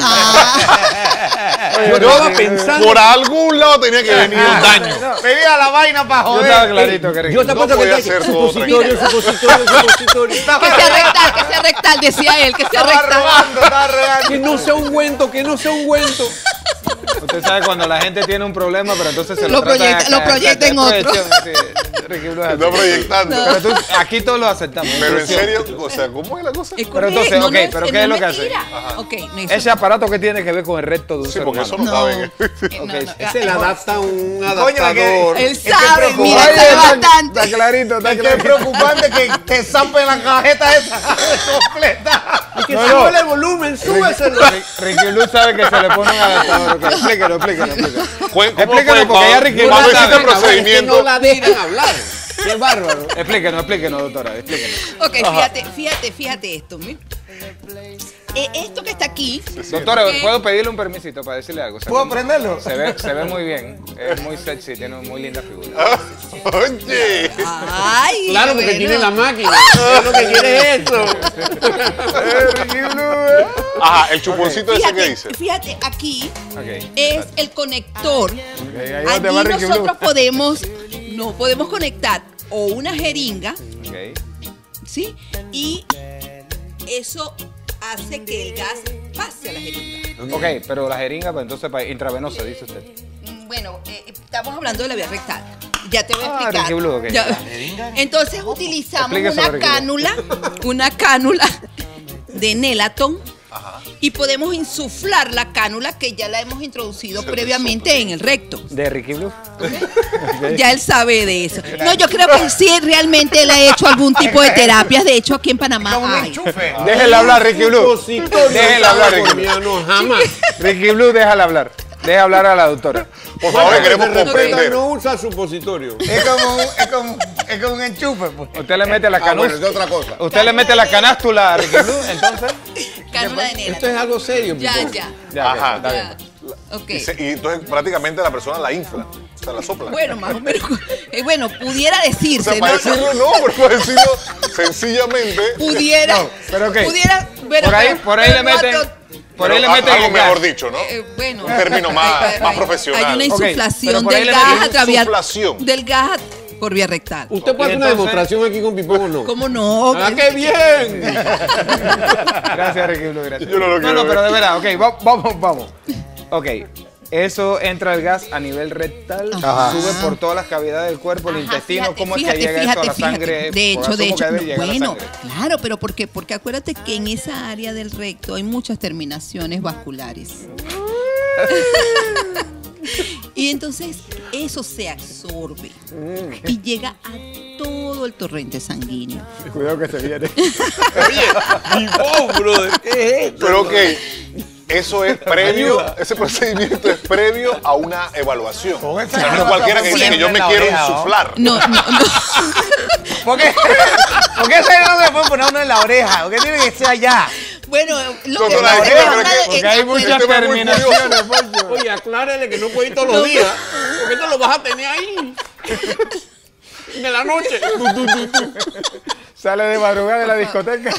Ah, Yo estaba pensando. Por algún lado tenía que venir un daño. Venía la vaina para Yo estaba joder. clarito que Yo te No apuesto que podía te- ser todo supositorio, supositorio, supositorio. que sea rectal, que sea rectal, decía él, que sea Estaba rectal. robando, estaba robando. Que no sea ungüento, que no sea ungüento. Usted sabe cuando la gente tiene un problema, pero entonces se lo, Lo trata de proyecta- lo acá, proyecta en es otro. proyección, sí. Ricky Blue es así. Está proyectando. Pero tú- aquí todos lo aceptamos. Pero en inclusive. serio, o sea, ¿cómo es la cosa? Es Pero entonces, correcto, ok, no, no, pero no ¿qué es lo que mentira. hace? Ok, no, eso- Ese aparato que tiene que ver con el recto de un Sí, ser porque humano. eso no no, saben. eh, no, no, Se le adapta un Coño, adaptador. que- Él Es que sabe, preocupa- mira, Oye, sabe está- bastante. Está clarito, está Es que es clarito. preocupante que te zampen la cajeta esa completa. Y que No, sube no. el volumen, súbeselo. Ricky Blue sabe que se le pone un adaptador. ok. Explíquelo, explíquelo, explíquelo. Cu- ¿Cómo Explícanos, fue porque ya cuando- Ricky cuando Blue hiciste sabe. el procedimiento? No la dejan hablar. Qué bárbaro. Explíquenos, explíquenos, doctora, explíquenos. Ok, fíjate, fíjate, fíjate esto. ¿mi? Eh, esto que está aquí, Doctora, Ok. ¿puedo pedirle un permisito para decirle algo? Se ¿Puedo ve- prenderlo? Se ve, se ve muy bien, es muy sexy, tiene una muy linda figura. Ah, Oye. ay, Claro, porque bueno. tiene la máquina. Es lo que quiere es eso. Ajá, el chuponcito ese que Fíjate, dice. fíjate, aquí Ok. es el conector. ahí Allí donde va Ricky nosotros Blue. podemos, no podemos conectar o una jeringa, Ok. ¿sí? Y eso hace que el gas pase a la jeringa. Ok, pero la jeringa, pues entonces para intravenosa, dice usted. Mm, Bueno, eh, estamos hablando de la vía rectal. Ya te voy a Ah, explicar. Ricky Blue, ok. Ya. Entonces utilizamos Explique una sobre Ricky Blue. cánula, una cánula de Nelatón. Y podemos insuflar la cánula que ya la hemos introducido previamente en el recto. ¿De Ricky Blue? Ya él sabe de eso. No, yo creo que sí, realmente él ha hecho algún tipo de terapias. De hecho, aquí en Panamá Como un hay. enchufe. Déjela hablar, Ricky Blue. Supositorio Déjela hablar, Ricky Blue. californiano, jamás. Ricky Blue, déjala hablar. Deja hablar a la doctora. Por favor, Bueno, queremos se respeta, comprender. no usa supositorio. Es como, un- es como, es como un enchufe, pues. Usted le mete la Ah, bueno, canusta. es otra cosa. Usted le mete la canástula a Ricky Blue, entonces. Cánula de Esto es Nelatón. algo serio, Ya, Pipón. ya. Ya, Ajá. ok, está ya. bien. Ok. Y, se- y entonces prácticamente la persona la infla, o sea, la sopla. Bueno, más o menos. eh, bueno, pudiera o decirse, sea, para ¿no? decirlo no, pero para decirlo sencillamente. Pudiera. No, pero ok. Pudiera. Bueno, Por ahí, pero- por ahí le pero no meten. to- Por ahí le Pero meten algo el gas. mejor dicho, ¿no? eh, bueno, Un término más- hay- más hay- profesional. Hay una Ok, insuflación pero por ahí del le gas meten a través insuflación. del gas por vía rectal. ¿Usted puede Y hacer una entonces- demostración aquí con Pipón o no? ¿Cómo no? ¡Ah, qué bien! Gracias, Ricky Blue, gracias. Yo no lo quiero No, no, pero ver. de verdad, ok, va- vamos, vamos. Ok, eso entra el gas a nivel rectal, Ajá. sube por todas las cavidades del cuerpo, el Ajá, intestino, fíjate, ¿cómo es fíjate, que llega fíjate, eso a la fíjate. sangre? De Por hecho, de asumo que hecho, debe llegar a la bueno, sangre. claro, pero ¿por qué? Porque acuérdate que en esa área del recto hay muchas terminaciones vasculares. Y entonces eso se absorbe y llega a todo el torrente sanguíneo. Cuidado que se viene. ¡Pipón, brother! ¿Qué es esto? Pero ok, eso es previo, ese procedimiento es previo a una evaluación. Con O esa sea, no cosa cualquiera que vas a dice que yo me ponerle en la quiero oreja, ¿no? insuflar. No, no, no. ¿Por qué? ¿Por qué ese no se puede poner uno en la oreja? ¿Por qué tiene que ser allá? Bueno, lo No, que no, la pasa es idea, que pero una que- de- Porque eh, hay acuérdate- muchas Este es muy terminaciones, Poncho. Oye, aclárele que no puede ir todos los días, porque esto lo vas a tener ahí. De la noche. Sale de madrugada de la discoteca.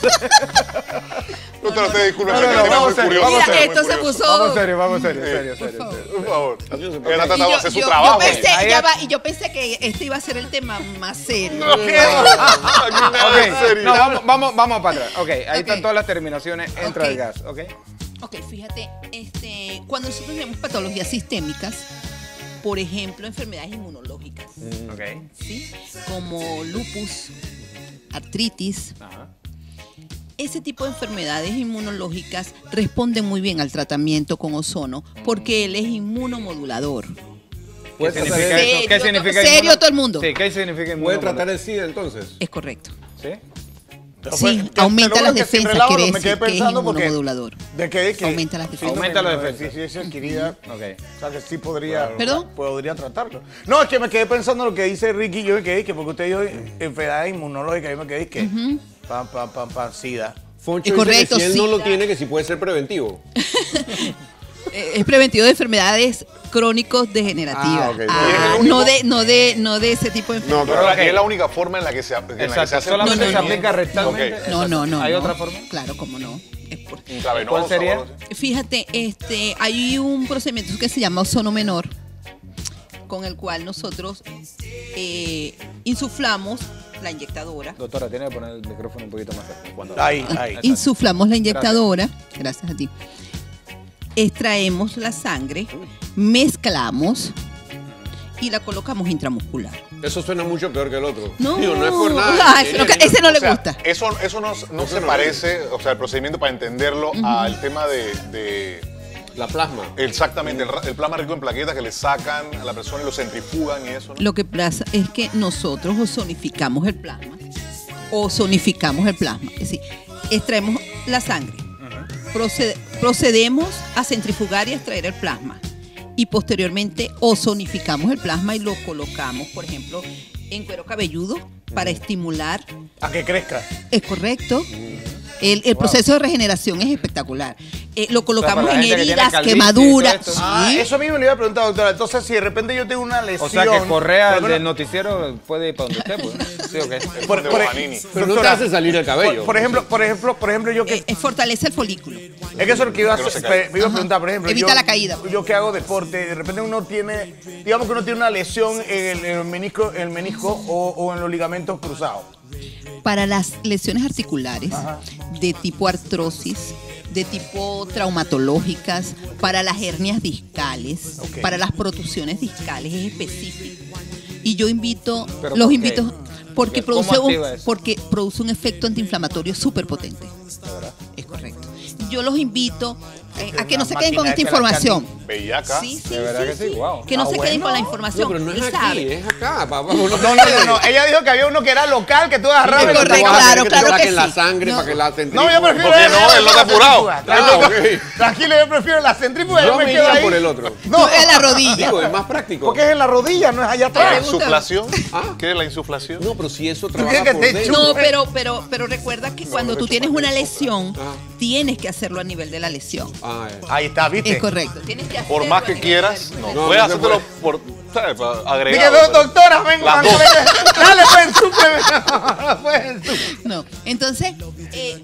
No te lo te disculpen, No, que no, el no, tema es vamos muy serio, curioso. vamos Mira, serio, esto muy se curioso. puso. Vamos serio, vamos serio, serio, serio, Por serio. favor. Por favor. Ella está Y tratando de yo, hacer su yo- trabajo. yo pensé, Ahí ya es- va, y yo pensé que este iba a ser el tema más serio. Aquí nada en Ok, serio. no, vamos, vamos, vamos para atrás. Ok, ahí Ok. están todas las terminaciones, entra Ok. el gas, ¿ok? Ok, fíjate, este, cuando nosotros tenemos patologías sistémicas, por ejemplo, enfermedades inmunológicas, Ok. ¿sí? Como lupus, artritis, Ajá. ese tipo de enfermedades inmunológicas responden muy bien al tratamiento con ozono porque él es inmunomodulador. ¿Qué significa eso? ¿Qué Serio, significa serio inmuno- todo el mundo. Sí, ¿qué significa ¿Puede inmunomodulador? tratar el SIDA entonces? Es correcto. ¿Sí? Sí, Te- aumenta te lo las juro que sin defensas, relajo quiere no me quedé decir que es pensando porque- inmunomodulador. ¿De qué? Que, Aumenta las defensas. Aumenta las defensas. Sí, sí, sí, adquirida. Ok. O sea, que sí podría, ¿Perdón? podría tratarlo. No, es que me quedé pensando lo que dice Ricky. Yo me quedé que porque usted dijo enfermedades inmunológicas, yo me quedé que pam, pam, pam, pam, sida. Foncho Es dice correcto, que si él no SIDA. lo tiene, que sí puede ser preventivo. Eh, Es preventivo de enfermedades crónicos degenerativas. Ah, ok. Ah, Y es el único- no de, no de, no de ese tipo de No, enfermedades. Pero Ok. es la única forma en la que se, en la que se Exacto, hace solamente el se aplica procedimiento. rectalmente. Ok. No, no, no. ¿Hay no. otra forma? Claro, cómo no. Es por- Intravenosa, ¿Cuál sería? o algo así. Fíjate, este, hay un procedimiento que se llama ozono menor, con el cual nosotros eh, insuflamos la inyectadora. Doctora, tiene que poner el micrófono un poquito más cerca. Cuando- Ahí, ahí. Insuflamos la inyectadora, gracias a ti. Extraemos la sangre, mezclamos y la colocamos intramuscular. Eso suena mucho peor que el otro. No, Digo, no es por nada. Ah, ese no- ese no le O sea, gusta. Eso, eso no, no se no parece, o sea, el procedimiento para entenderlo al tema de, de- La plasma. exactamente, el, ra- el plasma rico en plaquetas que le sacan a la persona y lo centrifugan y eso, ¿no? Lo que pasa es que nosotros ozonificamos el plasma. Ozonificamos el plasma. Es decir, extraemos la sangre. Procede- procedemos a centrifugar y a extraer el plasma. Y posteriormente ozonificamos el plasma y lo colocamos, por ejemplo, en cuero cabelludo para estimular. A que crezca. Es correcto. El, el proceso de regeneración es espectacular. Eh, lo colocamos para la en gente que tiene heridas, calvicie y quemaduras. todo esto. Ah, Sí. eso mismo le iba a preguntar, doctora. Entonces, si de repente yo tengo una lesión. O sea que Correa pero bueno, del noticiero puede ir para donde usted, pues. Sí, ok. por, de por- Bojanini. Pero no te doctora, hace salir el cabello. Por, por ejemplo, por ejemplo, por ejemplo, yo que Eh, eh, fortalece el folículo. es que eso es lo que iba a, Que no se hacer, caiga. me iba a Ajá. preguntar, por ejemplo, Evita yo, la caída. yo que hago deporte, de repente uno tiene, digamos que uno tiene una lesión en el, en el menisco, en el menisco o, o en los ligamentos cruzados. Para las lesiones articulares de tipo artrosis, de tipo traumatológicas, para las hernias discales, Ok. para las protusiones discales es específico. Y yo invito, ¿Pero los por qué? invito porque ¿Cómo produce, un, activa eso? porque produce un efecto antiinflamatorio súper potente. Es correcto. Yo los invito eh, a que no se queden con esta información. Bellaca. Sí, sí, De verdad que sí, wow. Que no Ah, se queden bueno. con la No, información. pero no es Él aquí, sabe. es acá. Papá. No, No, no, no, no. Ella dijo que había uno que era local, que tú agarrabas. Es y lo correcto, tomabas. claro, que claro te que saquen la sí. sangre No. para que la No, centrifugue. yo prefiero. Porque no, él no está apurado. Ah, Tranquilo, ok. tranquilo, yo prefiero la centrífuga. Yo Yo me me quedo iría ahí. por el otro. No, En la rodilla. Digo, es más práctico. porque es en la rodilla, no es allá ¿La atrás. gusta? insuflación? Ah. ¿Qué es la insuflación? No, pero si eso quieres trabaja que por te dentro. No, pero, pero, pero recuerda que cuando tú tienes una lesión, Ah. tienes que hacerlo a nivel de la lesión. Ah, eh. Ahí está, ¿viste? Es correcto. Tienes que por más que quieras, no. No, Puedes no se hacértelo por, ¿sabes? Para Dije, agregar. "Do- doctora, venga, Las dos. dale, pues, súpleme. Pues, sú- No, entonces, eh,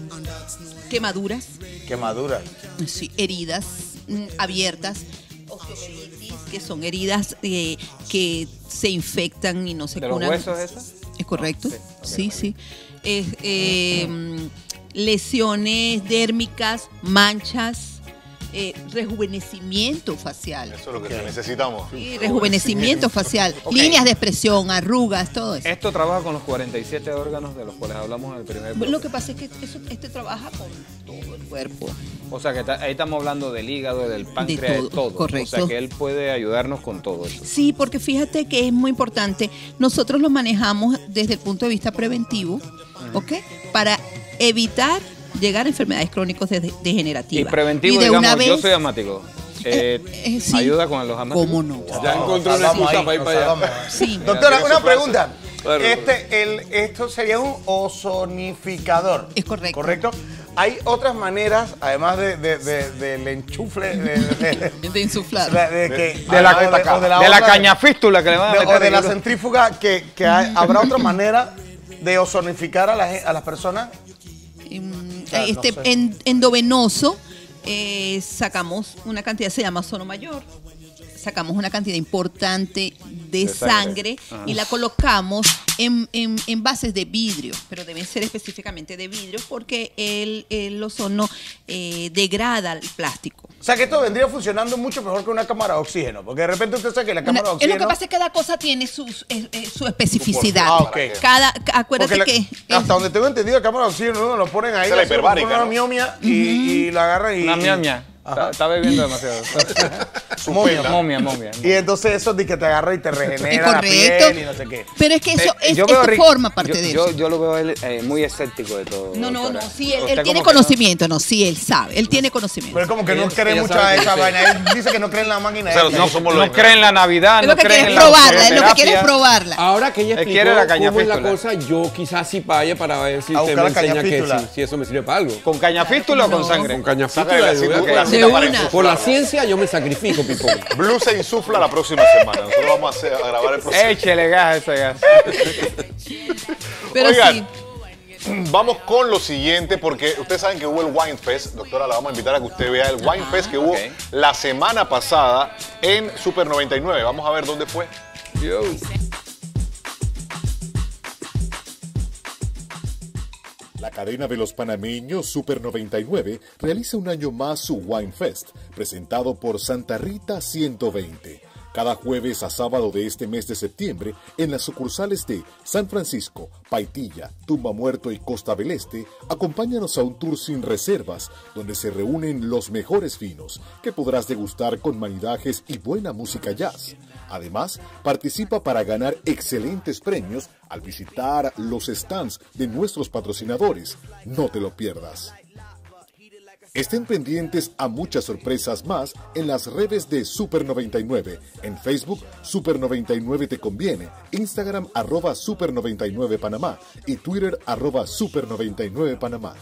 quemaduras, Quemadura. sí, heridas mm, abiertas, osteomielitis, que son heridas eh, que se infectan y no se ¿De los curan. huesos esas? ¿Es correcto? Sí, sí. Es, eh, mm, lesiones dérmicas, manchas, eh, rejuvenecimiento facial. Eso es lo que necesitamos. Sí, rejuvenecimiento facial, líneas de expresión, arrugas, todo eso. Esto trabaja con los cuarenta y siete órganos de los cuales hablamos en el primer bloque. Lo que pasa es que eso, este trabaja con todo el cuerpo. O sea que ta- ahí estamos hablando del hígado, del páncreas, de todo, todo. correcto. O sea que él puede ayudarnos con todo eso. Sí, porque fíjate que es muy importante. Nosotros lo manejamos desde el punto de vista preventivo, ¿ok? Para evitar llegar a enfermedades crónicas de- degenerativas. Y preventivo, Y de digamos, una vez, yo soy asmático. Eh, Eh, eh, sí. ¿Ayuda con los asmáticos? ¿Cómo no? Ya encontré una Salvamos excusa ahí, para ir nos para allá. salvamos. Sí. Doctora, tiene una su clase. pregunta. Claro. Este, el, esto sería un ozonificador. Es correcto. ¿Correcto? Hay otras maneras, además de, de- de- del enchufle, de, de- de- De insuflar. de- de que- De la, o de- o de la otra- caña fístula que le van a de- meter. o de ahí, la ¿no? centrífuga, que, que hay- habrá otra manera de ozonificar a, la gen- a las personas. Mm, Claro, no este, sé. en- endovenoso eh, sacamos una cantidad, se llama sono mayor, sacamos una cantidad importante de, De sangre, sangre. Ajá. y la colocamos en, en, en bases de vidrio, pero deben ser específicamente de vidrio porque el, el ozono eh, degrada el plástico. O sea que esto vendría funcionando mucho mejor que una cámara de oxígeno, porque de repente usted sabe que la Una- cámara de es oxígeno... lo que pasa es que cada cosa tiene sus, eh, eh, su especificidad. Ah, ok. Cada, acuérdate Porque la- que hasta donde tengo entendido, la cámara de oxígeno uno lo ponen ahí, Esa es la así, hiperbárica, ponen una ¿no? miomia y, y la agarran y... Una miamia. Está, está bebiendo demasiado. Momia. momia, momia. Y entonces eso de que te agarra y te es regenera la correcto. piel y no sé qué. Pero es que eso Eh, es, yo veo a esto Rick- forma parte yo, de yo, eso. yo lo veo a él eh, muy escéptico de todo. No, no, no, doctora. sí, él, Usted él tiene como que conocimiento, no, sí, él sabe, él tiene conocimiento. Pero es como que no Ella- cree ella mucho sabe a que esa sí. vaina. Él dice que no cree en la máquina. O sea, esa. no somos No, los no cree en la Navidad, Es no lo que cree quiere en es la probarla, es lo que osteoterapia. quiere es probarla. Ahora que ella Él explicó quiere la caña cómo es la fístula. cosa, yo quizás sí vaya para ver si A usted buscar me la caña enseña que fístula. si, si eso me sirve para algo. ¿Con caña fístula o con No. sangre? Con caña Sácale fístula, la yo voy a cintura, coger. la cinta para una. insuflar. Por la ciencia yo me sacrifico, Pipón. Blue se insufla la próxima semana. Nosotros vamos a, hacer- a grabar el proceso. Échele gas a ese gas. Pero Oigan, sí, vamos con lo siguiente, porque ustedes saben que hubo el Wine Fest. Doctora, la vamos a invitar a que usted vea el Wine Fest que hubo ok. la semana pasada en Super noventa y nueve. Vamos a ver dónde fue. Yo. La cadena de los panameños Super noventa y nueve realiza un año más su Wine Fest, presentado por Santa Rita ciento veinte. Cada jueves a sábado de este mes de septiembre, en las sucursales de San Francisco, Paitilla, Tumba Muerto y Costa del Este, acompáñanos a un tour sin reservas, donde se reúnen los mejores vinos, que podrás degustar con maridajes y buena música jazz. Además, participa para ganar excelentes premios al visitar los stands de nuestros patrocinadores. No te lo pierdas. Estén pendientes a muchas sorpresas más en las redes de Super noventa y nueve. En Facebook, Super noventa y nueve Te Conviene, Instagram, arroba Super noventa y nueve Panamá y Twitter, arroba Super noventa y nueve Panamá.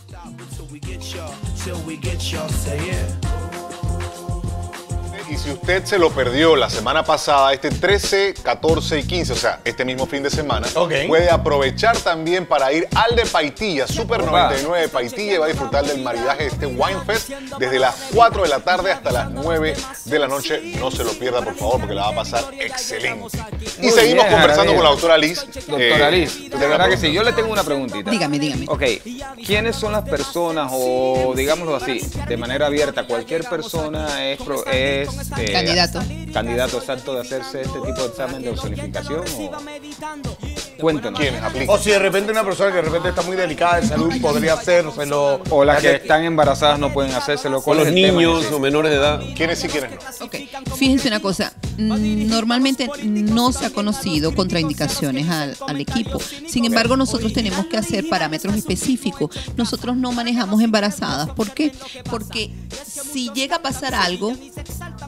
Y si usted se lo perdió la semana pasada, este trece, catorce y quince, o sea, este mismo fin de semana, Ok. puede aprovechar también para ir al de Paitilla, Super Opa. noventa y nueve de Paitilla, y va a disfrutar del maridaje de este Wine Fest desde las cuatro de la tarde hasta las nueve de la noche. No se lo pierda, por favor, porque la va a pasar excelente. Y Muy seguimos bien, conversando Javier. con la doctora Liz. Doctora Eh, Liz, ¿tú de tienes verdad una que sí. Yo le tengo una preguntita. dígame, dígame. Ok, ¿quiénes son las personas, o digámoslo así, de manera abierta, cualquier persona es, pro- es eh, Candidato. candidato exacto de hacerse este tipo de examen de ozonificación? O... Cuéntanos. ¿Quiénes aplican? O si de repente una persona que de repente está muy delicada de salud podría hacérselo. O las que están embarazadas no pueden hacérselo. O ¿Cuál los es el tema? niños o menores de edad. ¿Quiénes sí, quiénes no? Ok, fíjense una cosa, mm, normalmente no se ha conocido contraindicaciones al, al equipo. Sin embargo, nosotros tenemos que hacer parámetros específicos. Nosotros no manejamos embarazadas. ¿Por qué? Porque si llega a pasar algo,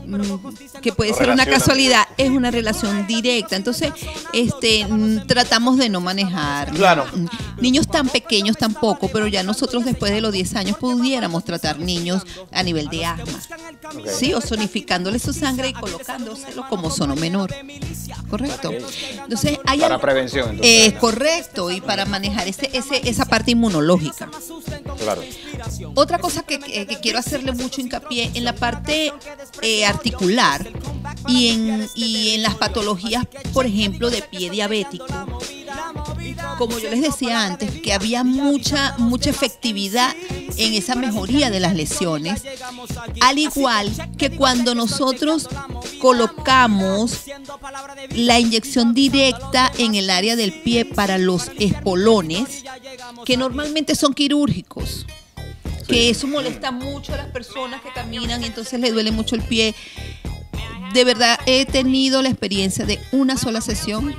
que puede ser una casualidad, es una relación directa. Entonces, este, tratamos de no manejar. Claro. Niños tan pequeños tampoco, pero ya nosotros después de los diez años pudiéramos tratar niños a nivel de asma. Okay. Sí, ozonificándole su sangre y colocándoselo como sono menor. ¿Correcto? Entonces, hay para algo, prevención. Es eh, correcto, y para manejar ese, ese, esa parte inmunológica. Claro. Otra cosa que, que, que quiero hacerle mucho hincapié en la parte eh, articular y en, y en las patologías, por ejemplo, de pie diabético. Como yo les decía antes, que había mucha, mucha efectividad en esa mejoría de las lesiones, al igual que cuando nosotros colocamos la inyección directa en el área del pie para los espolones, que normalmente son quirúrgicos, que eso molesta mucho a las personas que caminan y entonces les duele mucho el pie. De verdad, he tenido la experiencia de una sola sesión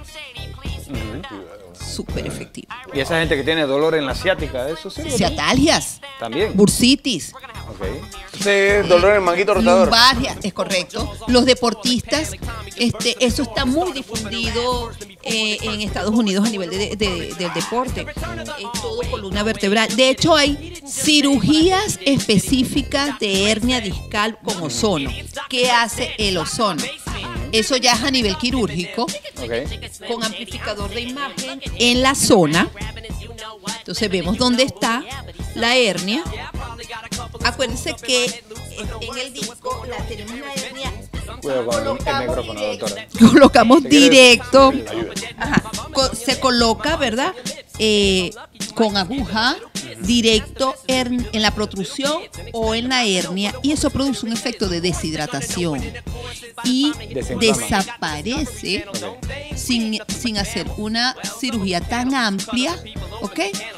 súper efectiva. ¿Y esa gente que tiene dolor en la ciática, eso sí? Ciatalgias. También. Bursitis. Okay. Sí, dolor en el manguito rotador. Lumbalgia, es correcto. Los deportistas, este, eso está muy difundido eh, en Estados Unidos a nivel de, de, de, del deporte. Eh, todo columna vertebral. De hecho, hay cirugías específicas de hernia discal con ozono. ¿Qué hace el ozono? Eso ya es a nivel quirúrgico, okay, con amplificador de imagen en la zona. Entonces vemos dónde está la hernia. Acuérdense que en el disco la tenemos la hernia. Cuidado con el micrófono, doctora. Colocamos directo. Ajá, se coloca, ¿verdad? Eh, con aguja directo en, en la protrusión o en la hernia, y eso produce un efecto de deshidratación y desaparece sin, sin hacer una cirugía tan amplia, ¿ok?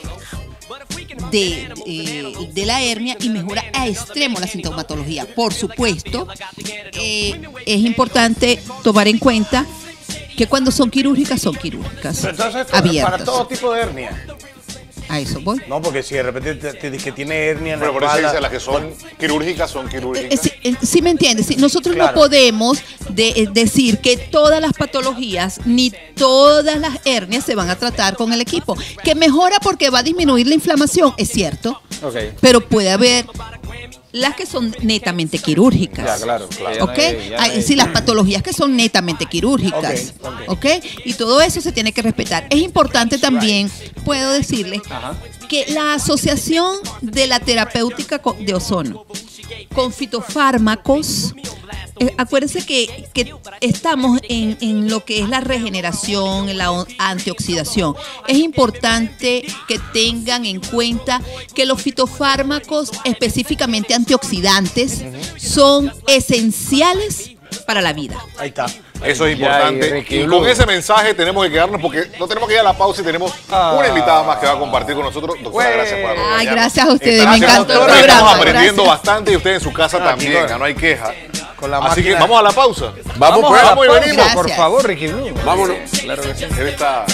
De, eh, de la hernia, y mejora a extremo la sintomatología. Por supuesto, eh, es importante tomar en cuenta que cuando son quirúrgicas, son quirúrgicas. Entonces, abiertas. Para todo tipo de hernia. A eso voy. No, porque si de repente te, te, que tiene hernia en Pero la por eso espalda, dice, las que son quirúrgicas son quirúrgicas. Eh, sí, eh, sí me entiendes. Sí, nosotros Claro. no podemos de, eh, decir que todas las patologías ni todas las hernias se van a tratar con el equipo. Que mejora porque va a disminuir la inflamación, es cierto. Okay. Pero puede haber las que son netamente quirúrgicas. Ya, claro, claro. ¿Ok? Ya no hay- ya no Hay- hay- sí, las patologías que son netamente quirúrgicas. Ok, ¿Ok? Y todo eso se tiene que respetar. Es importante también, puedo decirles, Ajá. que la asociación de la terapéutica co- de ozono con fitofármacos, eh, acuérdense que, que estamos en, en lo que es la regeneración, en la o- antioxidación. Es importante que tengan en cuenta que los fitofármacos, específicamente antioxidantes, son esenciales para la vida. ahí está. Eso es Ya, importante. y Ricky Y Blue. con ese mensaje tenemos que quedarnos porque no tenemos que ir a la pausa y tenemos Ah. una invitada más que va a compartir con nosotros. Doctora, Güey. gracias por acompañarnos. Ay, gracias a ustedes, me Gracias, encantó el doctora. programa. Estamos aprendiendo Gracias. bastante y ustedes en su casa Ah, también, claro. ya no hay queja. Con la Así que máquina- vamos a la pausa. Vamos, pues, a la vamos y pausa, venimos. por Gracias. favor, Ricky Blue. Vámonos. Claro que sí. Él está...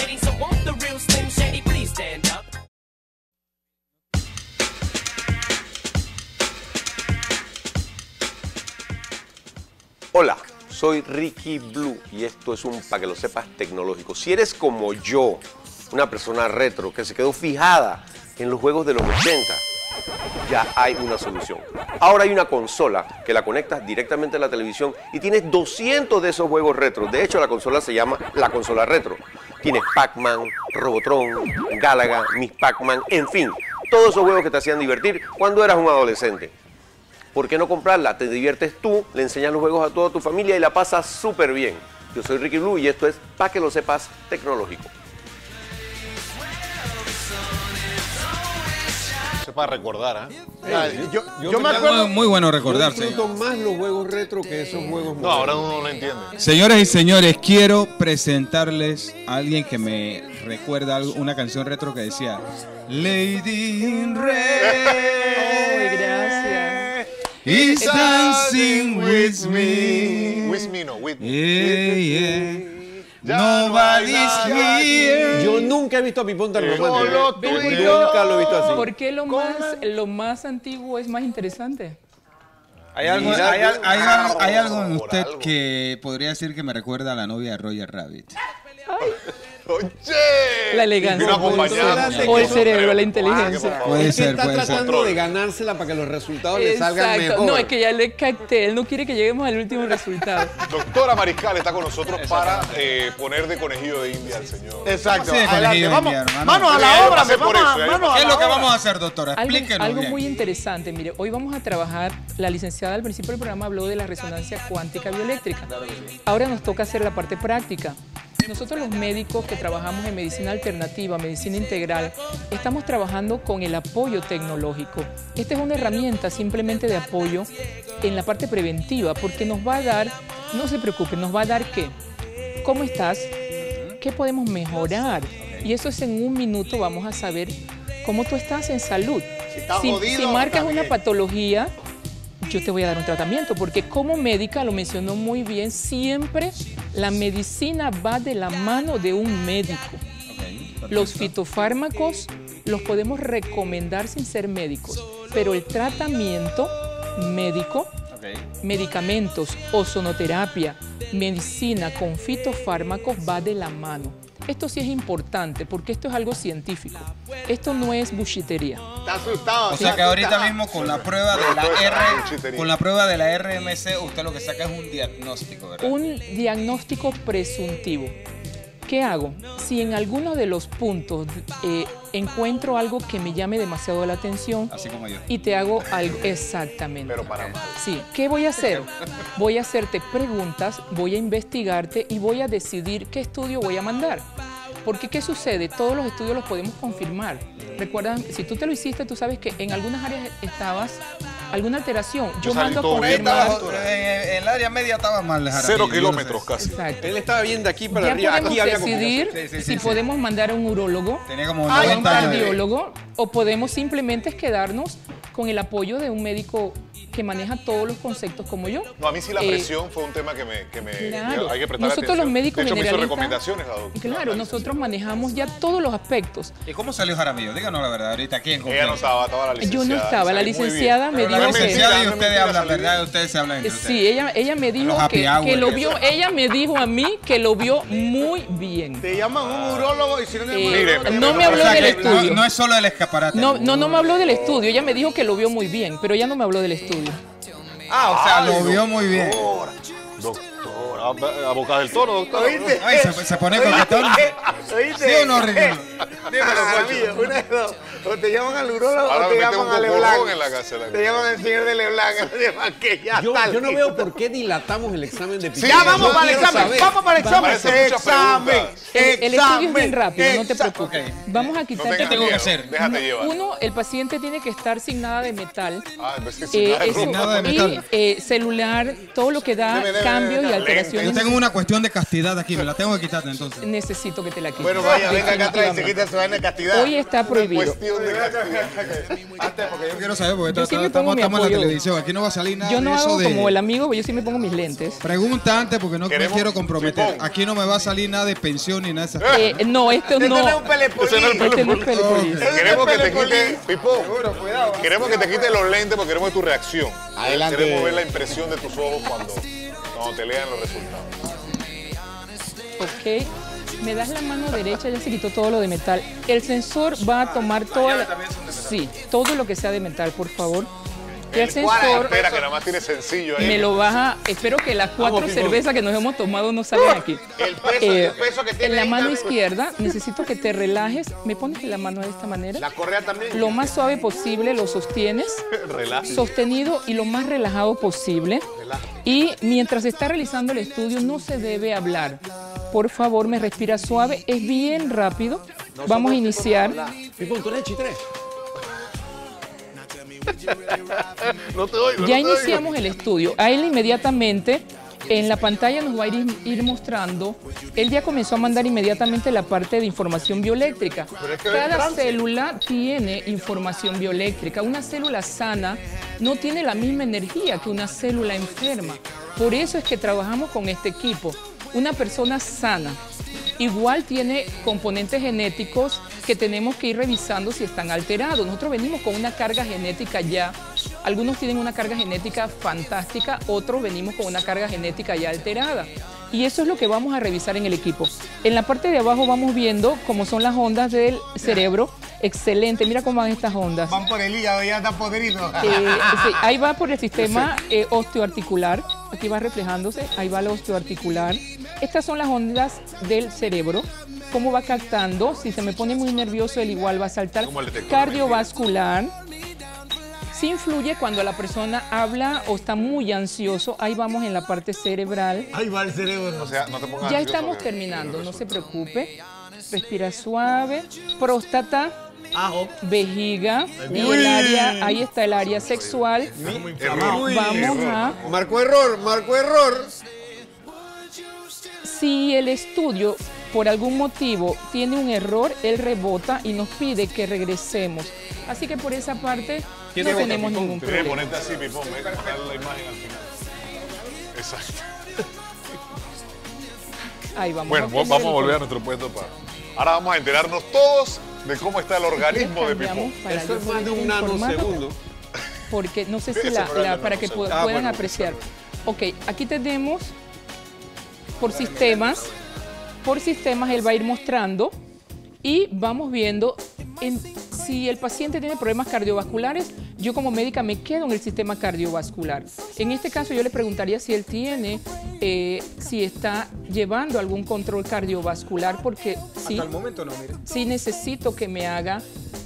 Hola, soy Ricky Blue y esto es un, para que lo sepas, tecnológico. Si eres como yo, una persona retro que se quedó fijada en los juegos de los ochenta, ya hay una solución. Ahora hay una consola que la conectas directamente a la televisión y tienes doscientos de esos juegos retro. De hecho, la consola se llama la consola retro. Tienes Pac-Man, Robotron, Galaga, Miss Pac-Man, en fin, todos esos juegos que te hacían divertir cuando eras un adolescente. ¿Por qué no comprarla? Te diviertes tú, le enseñas los juegos a toda tu familia y la pasas súper bien. Yo soy Ricky Blue y esto es, para que lo sepas, tecnológico. Se para recordar, ¿eh? Ah, yo, yo, Yo me me acuerdo. muy bueno recordarse. Disfruto más los juegos retro que esos juegos No, ahora uno no lo entiende. Señoras y señores, quiero presentarles a alguien que me recuerda algo- una canción retro que decía Lady in Red gracias. is dancing with me. With me, no, with me. Yeah, yeah. Nobody's here. Yo nunca he visto a Pipón tan Solo romántico. tú y Nunca yo. lo he visto así. ¿Por qué lo más, lo más antiguo es más interesante? ¿Hay algo, Mira, hay, al- hay algo- hay algo en por usted algo. que podría decir que me recuerda a la novia de Roger Rabbit? Oye. La elegancia. Vino acompañado. O el cerebro, la Ah, que inteligencia. por favor. Puede Es que ser, está puede ser. tratando de ganársela para que los resultados le salgan Exacto. mejor. No, es que ya le capté. Él no quiere que lleguemos al último resultado. Doctora Mariscal está con nosotros para eh, poner de conejillo de India al señor. Exacto. Sí, Adelante, conejillo de vamos. India, hermano. Manos a la Yo obra, pasé me por vamos a- eso, ya yo manos a ¿Qué es la lo que obra. vamos a hacer, doctora? Algo, Explíquenos algo bien. muy interesante, mire, hoy vamos a trabajar, la licenciada al principio del programa habló de la resonancia cuántica bioeléctrica. Ahora nos toca hacer la parte práctica. Nosotros los médicos que trabajamos en medicina alternativa, medicina integral, estamos trabajando con el apoyo tecnológico. Esta es una herramienta simplemente de apoyo en la parte preventiva, porque nos va a dar, no se preocupen, nos va a dar qué, cómo estás, qué podemos mejorar. Y eso es en un minuto vamos a saber cómo tú estás en salud. Si estás Si, jodido, si marcas está una bien. patología, yo te voy a dar un tratamiento, porque como médica, lo mencionó muy bien, siempre la medicina va de la mano de un médico. Los fitofármacos los podemos recomendar sin ser médicos, pero el tratamiento médico, medicamentos, ozonoterapia, medicina con fitofármacos va de la mano. Esto sí es importante porque esto es algo científico. Esto no es buchitería. Está asustado. O sea que ahorita mismo con la prueba de la Esto es R, buchitería. con la prueba de la R M C, usted lo que saca es un diagnóstico, ¿verdad? Un diagnóstico presuntivo. ¿Qué hago? Si en alguno de los puntos eh, encuentro algo que me llame demasiado la atención Así como yo. y te hago algo exactamente. Pero para mal. Sí, ¿qué voy a hacer? Voy a hacerte preguntas, voy a investigarte y voy a decidir qué estudio voy a mandar. Porque ¿qué sucede? Todos los estudios los podemos confirmar. Recuerda, si tú te lo hiciste, tú sabes que en algunas áreas estabas alguna alteración. Yo Yo salí mando a todo bien, confirmar. estaba- En, en el área media estaba mal. dejar Cero aquí, yo kilómetros no sé. casi. Exacto. Él estaba viendo de aquí para Ya arriba. podemos Aquí había decidir complicaciones. Sí, sí, si sí, podemos mandar a un urólogo, Tenía como a un noventa años. de- cardiólogo, o podemos simplemente quedarnos con el apoyo de un médico que maneja todos los conceptos como yo. No, a mí sí la Eh, presión fue un tema que me, que me Claro. hay que prestar Nosotros atención. los médicos De hecho, me hizo generalistas- recomendaciones la doctora. Claro, nosotros manejamos ya todos los aspectos. ¿Y cómo salió Jaramillo? Díganos la verdad, ahorita aquí en Ella no confianza. estaba, estaba la Yo licenciada. no estaba, la Salí muy bien. licenciada me Pero la dijo que... licenciada y Mentira, ustedes mentira, hablan, salí. ¿verdad? Ustedes se hablan entre Eh, ustedes. Sí, ella, ella me dijo Los happy que, hour, que lo eso. vio, ella me dijo a mí que lo vio muy bien. Te llaman un urólogo y si no te Eh, llaman Mire, urólogo, no te me O habló sea del que estudio. no, no es solo el escaparate. No, no, no me habló del estudio, ella me dijo que lo vio muy bien, pero ella no me habló del estudio. Ah, o sea, Ay, lo vio muy bien. Doctora, doctora, a, a boca del toro, doctora. ¿Oíste? Ay, se, se pone coquetón. ¿Oíste? ¿Sí o no, Ricardo? Dímelo, Jaramillo, una de dos. O te llaman al urólogo Ahora o me te meten llaman un a pocorrón Leblanc. en la casa. Te llaman al señor de Leblanc. te llaman que ya Yo, está yo no listo. veo por qué dilatamos el examen de Sí, Ya vamos Yo para el quiero examen, saber. vamos para el examen. Parece muchas Examen, preguntas. El, el estudio es bien examen, rápido, no te examen. preocupes. Ok. Vamos a No quitar. tengas tengo que miedo, hacer? déjate llevar. Uno, el paciente tiene que estar sin nada de metal. Ah, en vez de eh, sin nada de eso- ropa. nada de y metal. eh, celular, todo lo que da Deme, deme, cambios deme, y deme. Yo alteraciones. tengo una cuestión de castidad aquí, me la tengo que quitar entonces. Necesito que te la quites. Bueno, vaya, venga acá atrás y se Definitivamente. quita su vaina de castidad. Hoy está prohibido. Cuestión de castigar. Antes, porque yo quiero saber, porque Yo sí me estamos, pongo mi estamos en la apoyo. televisión, aquí no va a salir nada Yo no de eso hago de... como el amigo, yo sí me pongo mis lentes. Pregunta antes porque no me Queremos- quiero comprometer. Pipón. Aquí no me va a salir nada de pensión ni nada de esas Eh, no, esto Este no. no es un pelepolín. Ese no es el Este no es Pelipolis. Ok. Queremos que te Pelepolín. quite, Pipo, queremos que te quite los lentes porque queremos ver tu reacción. Adelante. Queremos ver la impresión de tus ojos cuando, cuando te lean los resultados. Ok. Me das la mano derecha, ya se quitó todo lo de metal. El sensor va a tomar toda la... Sí, todo lo que sea de metal, por favor. Y el sensor Espera, que nada más tiene sencillo ahí. me lo baja... Espero que las cuatro Vamos, Pipo. cervezas que nos hemos tomado no salgan aquí. El peso, Eh, el peso que tiene en la ahí mano también. izquierda necesito que te relajes. Me pones la mano de esta manera. La correa también. Lo más suave posible lo sostienes. Relaja. Sostenido y lo más relajado posible. Y mientras se está realizando el estudio no se debe hablar. Por favor, me respira suave. Es bien rápido. Vamos a iniciar. Pipón, tú eres chitre. No te oigo. Ya no te iniciamos el estudio. A él inmediatamente en la pantalla nos va a ir, ir mostrando. Él ya comenzó a mandar inmediatamente la parte de información bioeléctrica. Cada célula tiene información bioeléctrica. Una célula sana no tiene la misma energía que una célula enferma. Por eso es que trabajamos con este equipo. Una persona sana igual tiene componentes genéticos que tenemos que ir revisando si están alterados. Nosotros venimos con una carga genética ya Algunos tienen una carga genética fantástica, otros venimos con una carga genética ya alterada. Y eso es lo que vamos a revisar en el equipo. En la parte de abajo vamos viendo cómo son las ondas del cerebro. Excelente, mira cómo van estas ondas. Van por el hígado, ya está podrido. Eh, sí, ahí va por el sistema eh, osteoarticular. Aquí va reflejándose, ahí va la osteoarticular. Estas son las ondas del cerebro. Cómo va captando, si se me pone muy nervioso, el igual va a saltar. Cardiovascular. Sí influye cuando la persona habla o está muy ansioso. Ahí vamos en la parte cerebral. Ahí va el cerebro. O sea, no te pongas Ya ansioso, estamos que- terminando, no se preocupe. Respira suave. Próstata. Vejiga. Y el área, ahí está el área sexual. Error. Vamos a... Marcó error, marcó error. Si el estudio, por algún motivo, tiene un error, él rebota y nos pide que regresemos. Así que por esa parte no tenemos ningún Sí, problema. ponete así, Pipón, ve, poner la imagen al final. Exacto. Ahí vamos. Bueno, a poner vamos a el volver a nuestro puesto para... Ahora vamos a enterarnos todos de cómo está el organismo de Pipón. Para Eso yo es más de un poder informar, nanosegundo. Porque no sé si Ese la, programa la- de para que pu- nanosegundos. Ah, puedan bueno, apreciar. Ok, aquí tenemos por sistemas, por sistemas él va a ir mostrando y vamos viendo en- si el paciente tiene problemas cardiovasculares, yo como médica me quedo en el sistema cardiovascular. En este caso yo le preguntaría si él tiene, eh, si está llevando algún control cardiovascular, porque sí, Hasta el momento no, mira. sí necesito que me haga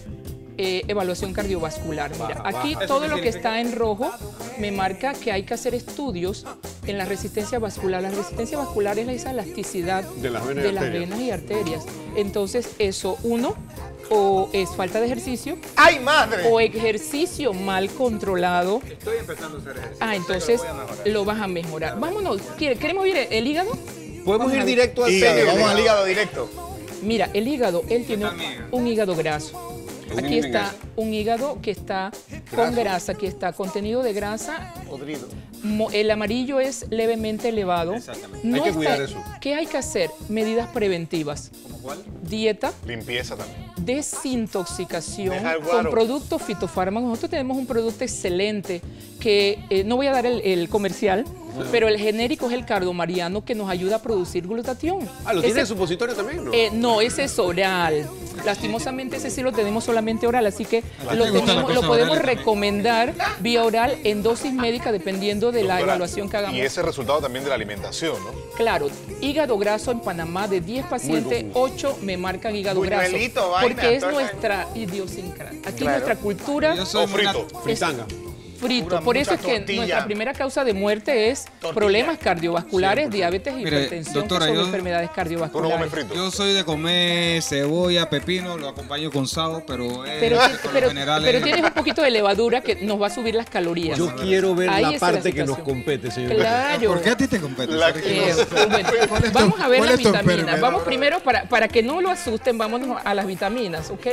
eh, evaluación cardiovascular. Mira, aquí baja. todo ¿Eso lo qué que significa? está en rojo me marca que hay que hacer estudios en la resistencia vascular. La resistencia vascular es esa elasticidad De las venas y de las arterias. venas y arterias. Entonces, eso, uno, o es falta de ejercicio, ¡Ay, madre! o ejercicio mal controlado. Estoy empezando a hacer ejercicio. Ah, entonces lo vas a mejorar. Vámonos, ¿quiere- ¿queremos ir el hígado? Podemos ir directo al Hígado, pene. vamos al hígado directo. Mira, el hígado, él tiene tal mi hígado? un hígado graso. Aquí está un hígado que está con grasa, que está contenido de grasa. Podrido. Mo- El amarillo es levemente elevado. Exactamente. No Hay que está- cuidar eso. ¿Qué hay que hacer? Medidas preventivas. ¿Cómo cuál? Dieta, Limpieza también. desintoxicación Deja el con guaro. productos fitofármacos. Nosotros tenemos un producto excelente que eh, no voy a dar el, el comercial, pero el genérico es el cardomariano que nos ayuda a producir glutatión. Ah, ¿lo tiene Ese- en supositorio también? ¿No? eh, no, ese es oral. Lastimosamente ese sí lo tenemos solamente oral, así que lo, te gusta la tenemos- cosa lo podemos oral también. recomendar vía oral en dosis médica dependiendo de la Doctora, evaluación que hagamos. Y ese resultado también de la alimentación, ¿no? Claro, hígado graso en Panamá, de diez pacientes, ocho me marcan hígado graso. Buñuelito, vaina, Porque es toda esa- nuestra idiosincrasia. Aquí Claro. nuestra cultura Yo soy O frito. una- Fritanga. frito. Pura Por eso mucha es que tortilla. nuestra primera causa de muerte es problemas cardiovasculares, diabetes, Mire, hipertensión, doctora, que son yo- enfermedades Tú no comes cardiovasculares. frito. Yo soy de comer cebolla, pepino, lo acompaño con sabo, pero, es- Pero, por ti- lo pero, general pero es- tienes un poquito de levadura que nos va a subir las calorías. Yo quiero ver Ahí la está la parte que nos situación. compete, señor. Claro. ¿Por qué a ti te compete? La Sorry. que Eh, bueno, ¿Cuál es tu- vamos a ver cuál las es tu vitaminas. enfermedad? Vamos primero, para, para que no lo asusten, vámonos a las vitaminas, ¿ok?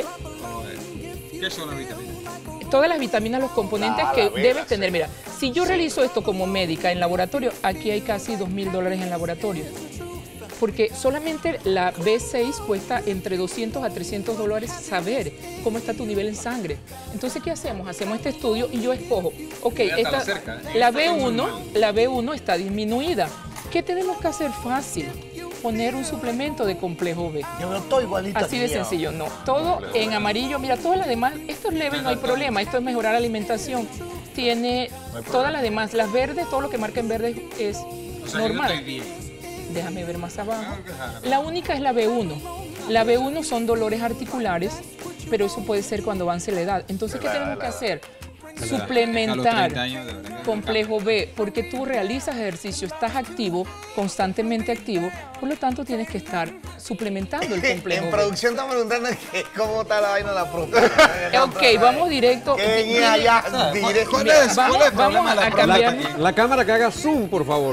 ¿Qué son las vitaminas? Todas las vitaminas, los componentes Ah, que la vela, debes sí. tener. Mira, si yo realizo esto como médica en laboratorio, aquí hay casi dos mil dólares en laboratorio. Porque solamente la B seis cuesta entre doscientos a trescientos dólares saber cómo está tu nivel en sangre. Entonces, ¿qué hacemos? Hacemos este estudio y yo escojo, ok, Voy a estar esta, cerca, ¿eh? la Está B todo uno, normal. la B uno está disminuida. ¿Qué tenemos que hacer? Fácil. Poner un suplemento de complejo B. Yo no estoy igualito. Así de al mío. sencillo, no. Todo en amarillo, mira, todas las demás, esto es leve, no hay problema, esto es mejorar la alimentación. Tiene todas las demás, las verdes, todo lo que marca en verde es O sea, yo normal. estoy bien. Déjame ver más abajo. La única es la B uno. La B uno son dolores articulares, pero eso puede ser cuando avance la edad. Entonces, ¿qué tenemos que hacer? A los Suplementar treinta años, de verdad que- complejo B, porque tú realizas ejercicio, estás activo, constantemente activo, por lo tanto tienes que estar suplementando el complejo En B. producción están preguntando que cómo está la vaina de la próstata. Ok, vamos directo. Que Viene- allá, ¿Cuál- directo. cuál Mira, es- vamos- cuál es el vamos problema de la a próstata cambiar- aquí? La cámara que haga zoom, por favor.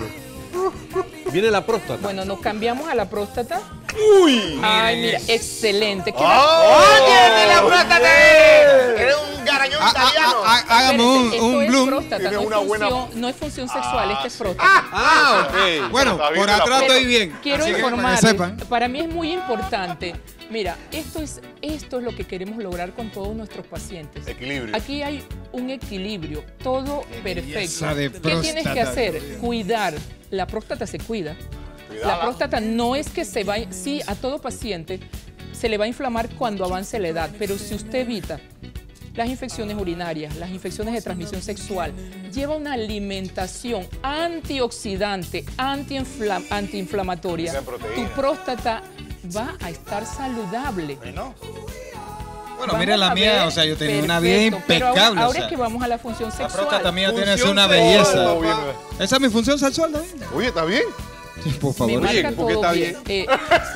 Viene la próstata. Bueno, nos cambiamos a la próstata. ¡Uy! Ay, mira, excelente. ¿Qué ¡Oh! ¡Oye, de la próstata! Eres un garañón Ah, ah, italiano. ah, Hágame un, Espérese, un esto es bloom. próstata, Tiene no, es una buena- función, no es función sexual, Ah, este es sí. próstata. Ah, ok. Bueno, Está bien por de la atrás foto. estoy bien. Quiero Así que para que informar, sepan. para mí es muy importante. Mira, esto es, esto es lo que queremos lograr con todos nuestros pacientes. Equilibrio. Aquí hay un equilibrio, todo perfecto. belleza de ¿Qué tienes que próstata. hacer? Cuidar. La próstata se cuida. Cuidala. La próstata no es que se vaya, sí, a todo paciente se le va a inflamar cuando avance la edad, pero si usted evita las infecciones urinarias, las infecciones de transmisión sexual, lleva una alimentación antioxidante, antiinfla- antiinflamatoria, Esa proteína. tu próstata va a estar saludable. Bueno, Bueno, Vamos mire la a mía, ver, o sea, yo tenía una vida perfecto, pero ahora- impecable. Ahora, o sea, es que vamos a la función la sexual. próstata mía tiene que ser Función una sexual, belleza. papá. Esa es mi función sexual, David. Oye, ¿está bien? Sí, por Me favor. marca Oye, ¿por qué todo está bien. Eh,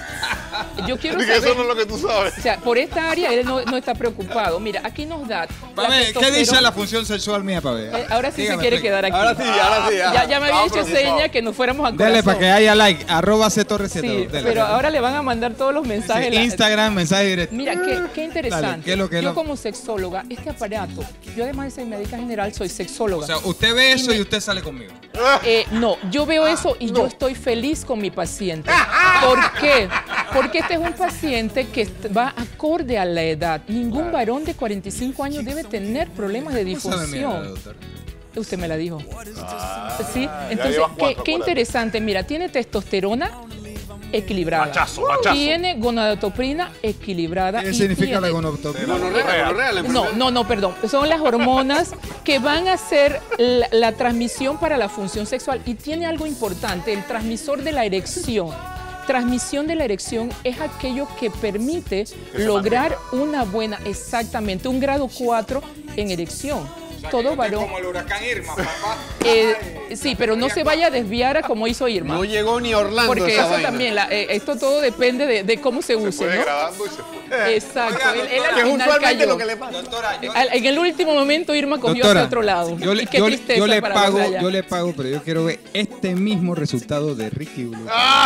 yo quiero Dije, saber, eso no es lo que tú sabes. o sea, por esta área él no, no está preocupado. Mira, aquí nos da. Pa' la ver, ¿qué testosterona. dice la función sexual mía, para ver? Eh, ahora sí Dígame, se quiere explique. quedar aquí. Ahora sí, ahora sí. Ya, ya me había Ah, hecho preocupado. seña que nos fuéramos a Dele corazón. para que haya like, arroba C Torre siete Sí, dos, dele. pero ahora le van a mandar todos los mensajes. Sí, la- Instagram, mensaje directo. Mira, qué, qué interesante. Dale, ¿qué es lo que es yo lo- como sexóloga, este aparato, yo además de ser médica general, soy sexóloga. O sea, usted ve eso me- y usted sale conmigo. Eh, no, yo veo eso y yo estoy feliz con mi paciente. ¿Por qué? Porque este es un paciente que est- va acorde a la edad. Ningún varón de cuarenta y cinco años debe tener problemas de ¿Cómo sabe mi edad, disfunción. doctor? Usted me la dijo. Ah, ¿Sí? ya Entonces, llevas qué, cuatro, qué acuérdate. interesante. Mira, tiene testosterona equilibrada. Machazo, machazo. Tiene gonadotropina equilibrada. ¿Qué y significa la tiene- gonotopia? Gonorrea, gonorrea, la No, enfermedad. no, no, perdón. Son las hormonas que van a hacer la, la transmisión para la función sexual. Y tiene algo importante, el transmisor de la erección. Transmisión de la erección es aquello que permite lograr una buena, exactamente, un grado cuatro en erección. Todo varón. Como el huracán Irma, papá. Eh, sí, pero no se vaya a desviar a como hizo Irma. No llegó ni a Orlando Porque esa eso vaina. también, la- eh, esto todo depende de, de cómo se Se use, fue ¿no? degradando y se fue. Exacto. Oiga, Él, él doctora, al Que es final usualmente cayó. lo que le pasa. Doctora, yo, Al- En el último momento Irma cogió Doctora, hacia otro lado. yo le, Y qué yo le- tristeza yo le para pago, los de allá. yo le pago, pero yo quiero ver este mismo resultado de Ricky Blue.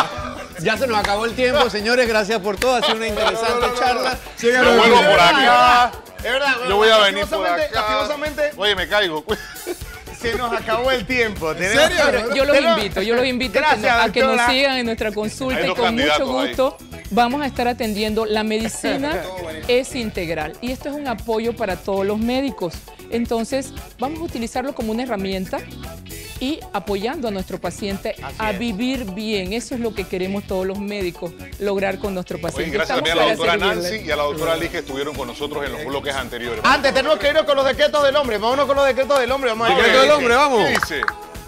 Ya se nos acabó el tiempo, señores. Gracias por todo. Ha sido una interesante charla. Yo vuelvo por acá. es verdad. Yo voy a venir por lastimosamente- acá. lastimosamente, Oye, me caigo. se nos acabó el tiempo. ¿En serio? Pero yo los invito, yo los invito a que, Gracias, nos, a que nos doctora. sigan en nuestra consulta Hay y dos con mucho candidatos ahí. gusto vamos a estar atendiendo. La medicina es integral y esto es un apoyo para todos los médicos. Entonces, vamos a utilizarlo como una herramienta y apoyando a nuestro paciente a vivir bien. Eso es lo que queremos todos los médicos lograr con nuestro Oye, paciente. gracias Estamos también a la para doctora servirle. Nancy y a la doctora Liz que estuvieron con nosotros en los bloques anteriores. Antes tenemos que irnos con los decretos del hombre. Vámonos con los decretos del hombre. Vamos a ir. Decreto del hombre, vamos. ¿Qué dice?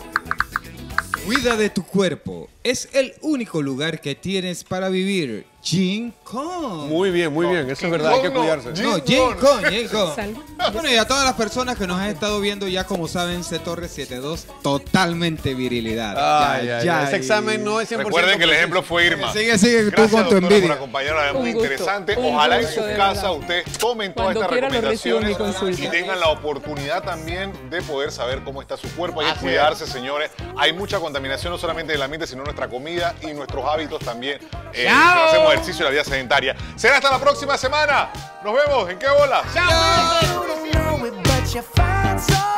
Cuida de tu cuerpo. Es el único lugar que tienes para vivir. Jin Kong. Muy bien, muy bien. Eso es verdad. Hay que no, cuidarse. Jin- No, Jin Kong, Jin Kong. Salud. Bueno, y a todas las personas que nos han estado viendo, ya como saben, C Torre siete dos, totalmente virilidad. Ay, Ya, ay, ya, ay. Ese y- examen no es cien por ciento. Recuerden que el ejemplo fue Irma. Sigue, sigue tú Gracias, con tu doctora, por envidia. acompañarnos. Es muy Un gusto, interesante. un Ojalá en gusto, su de casa verdad. ustedes tomen todas Cuando estas quiera lo recibo en mi recomendaciones consulta. y tengan la oportunidad también de poder saber cómo está su cuerpo. Hay que Así cuidarse, señores. Hay mucha contaminación, no solamente del ambiente, sino nuestra comida y nuestros hábitos también. Eh, si no hacemos ejercicio en la vida sedentaria. Será hasta la próxima semana. Nos vemos. ¿En qué bola? But you find so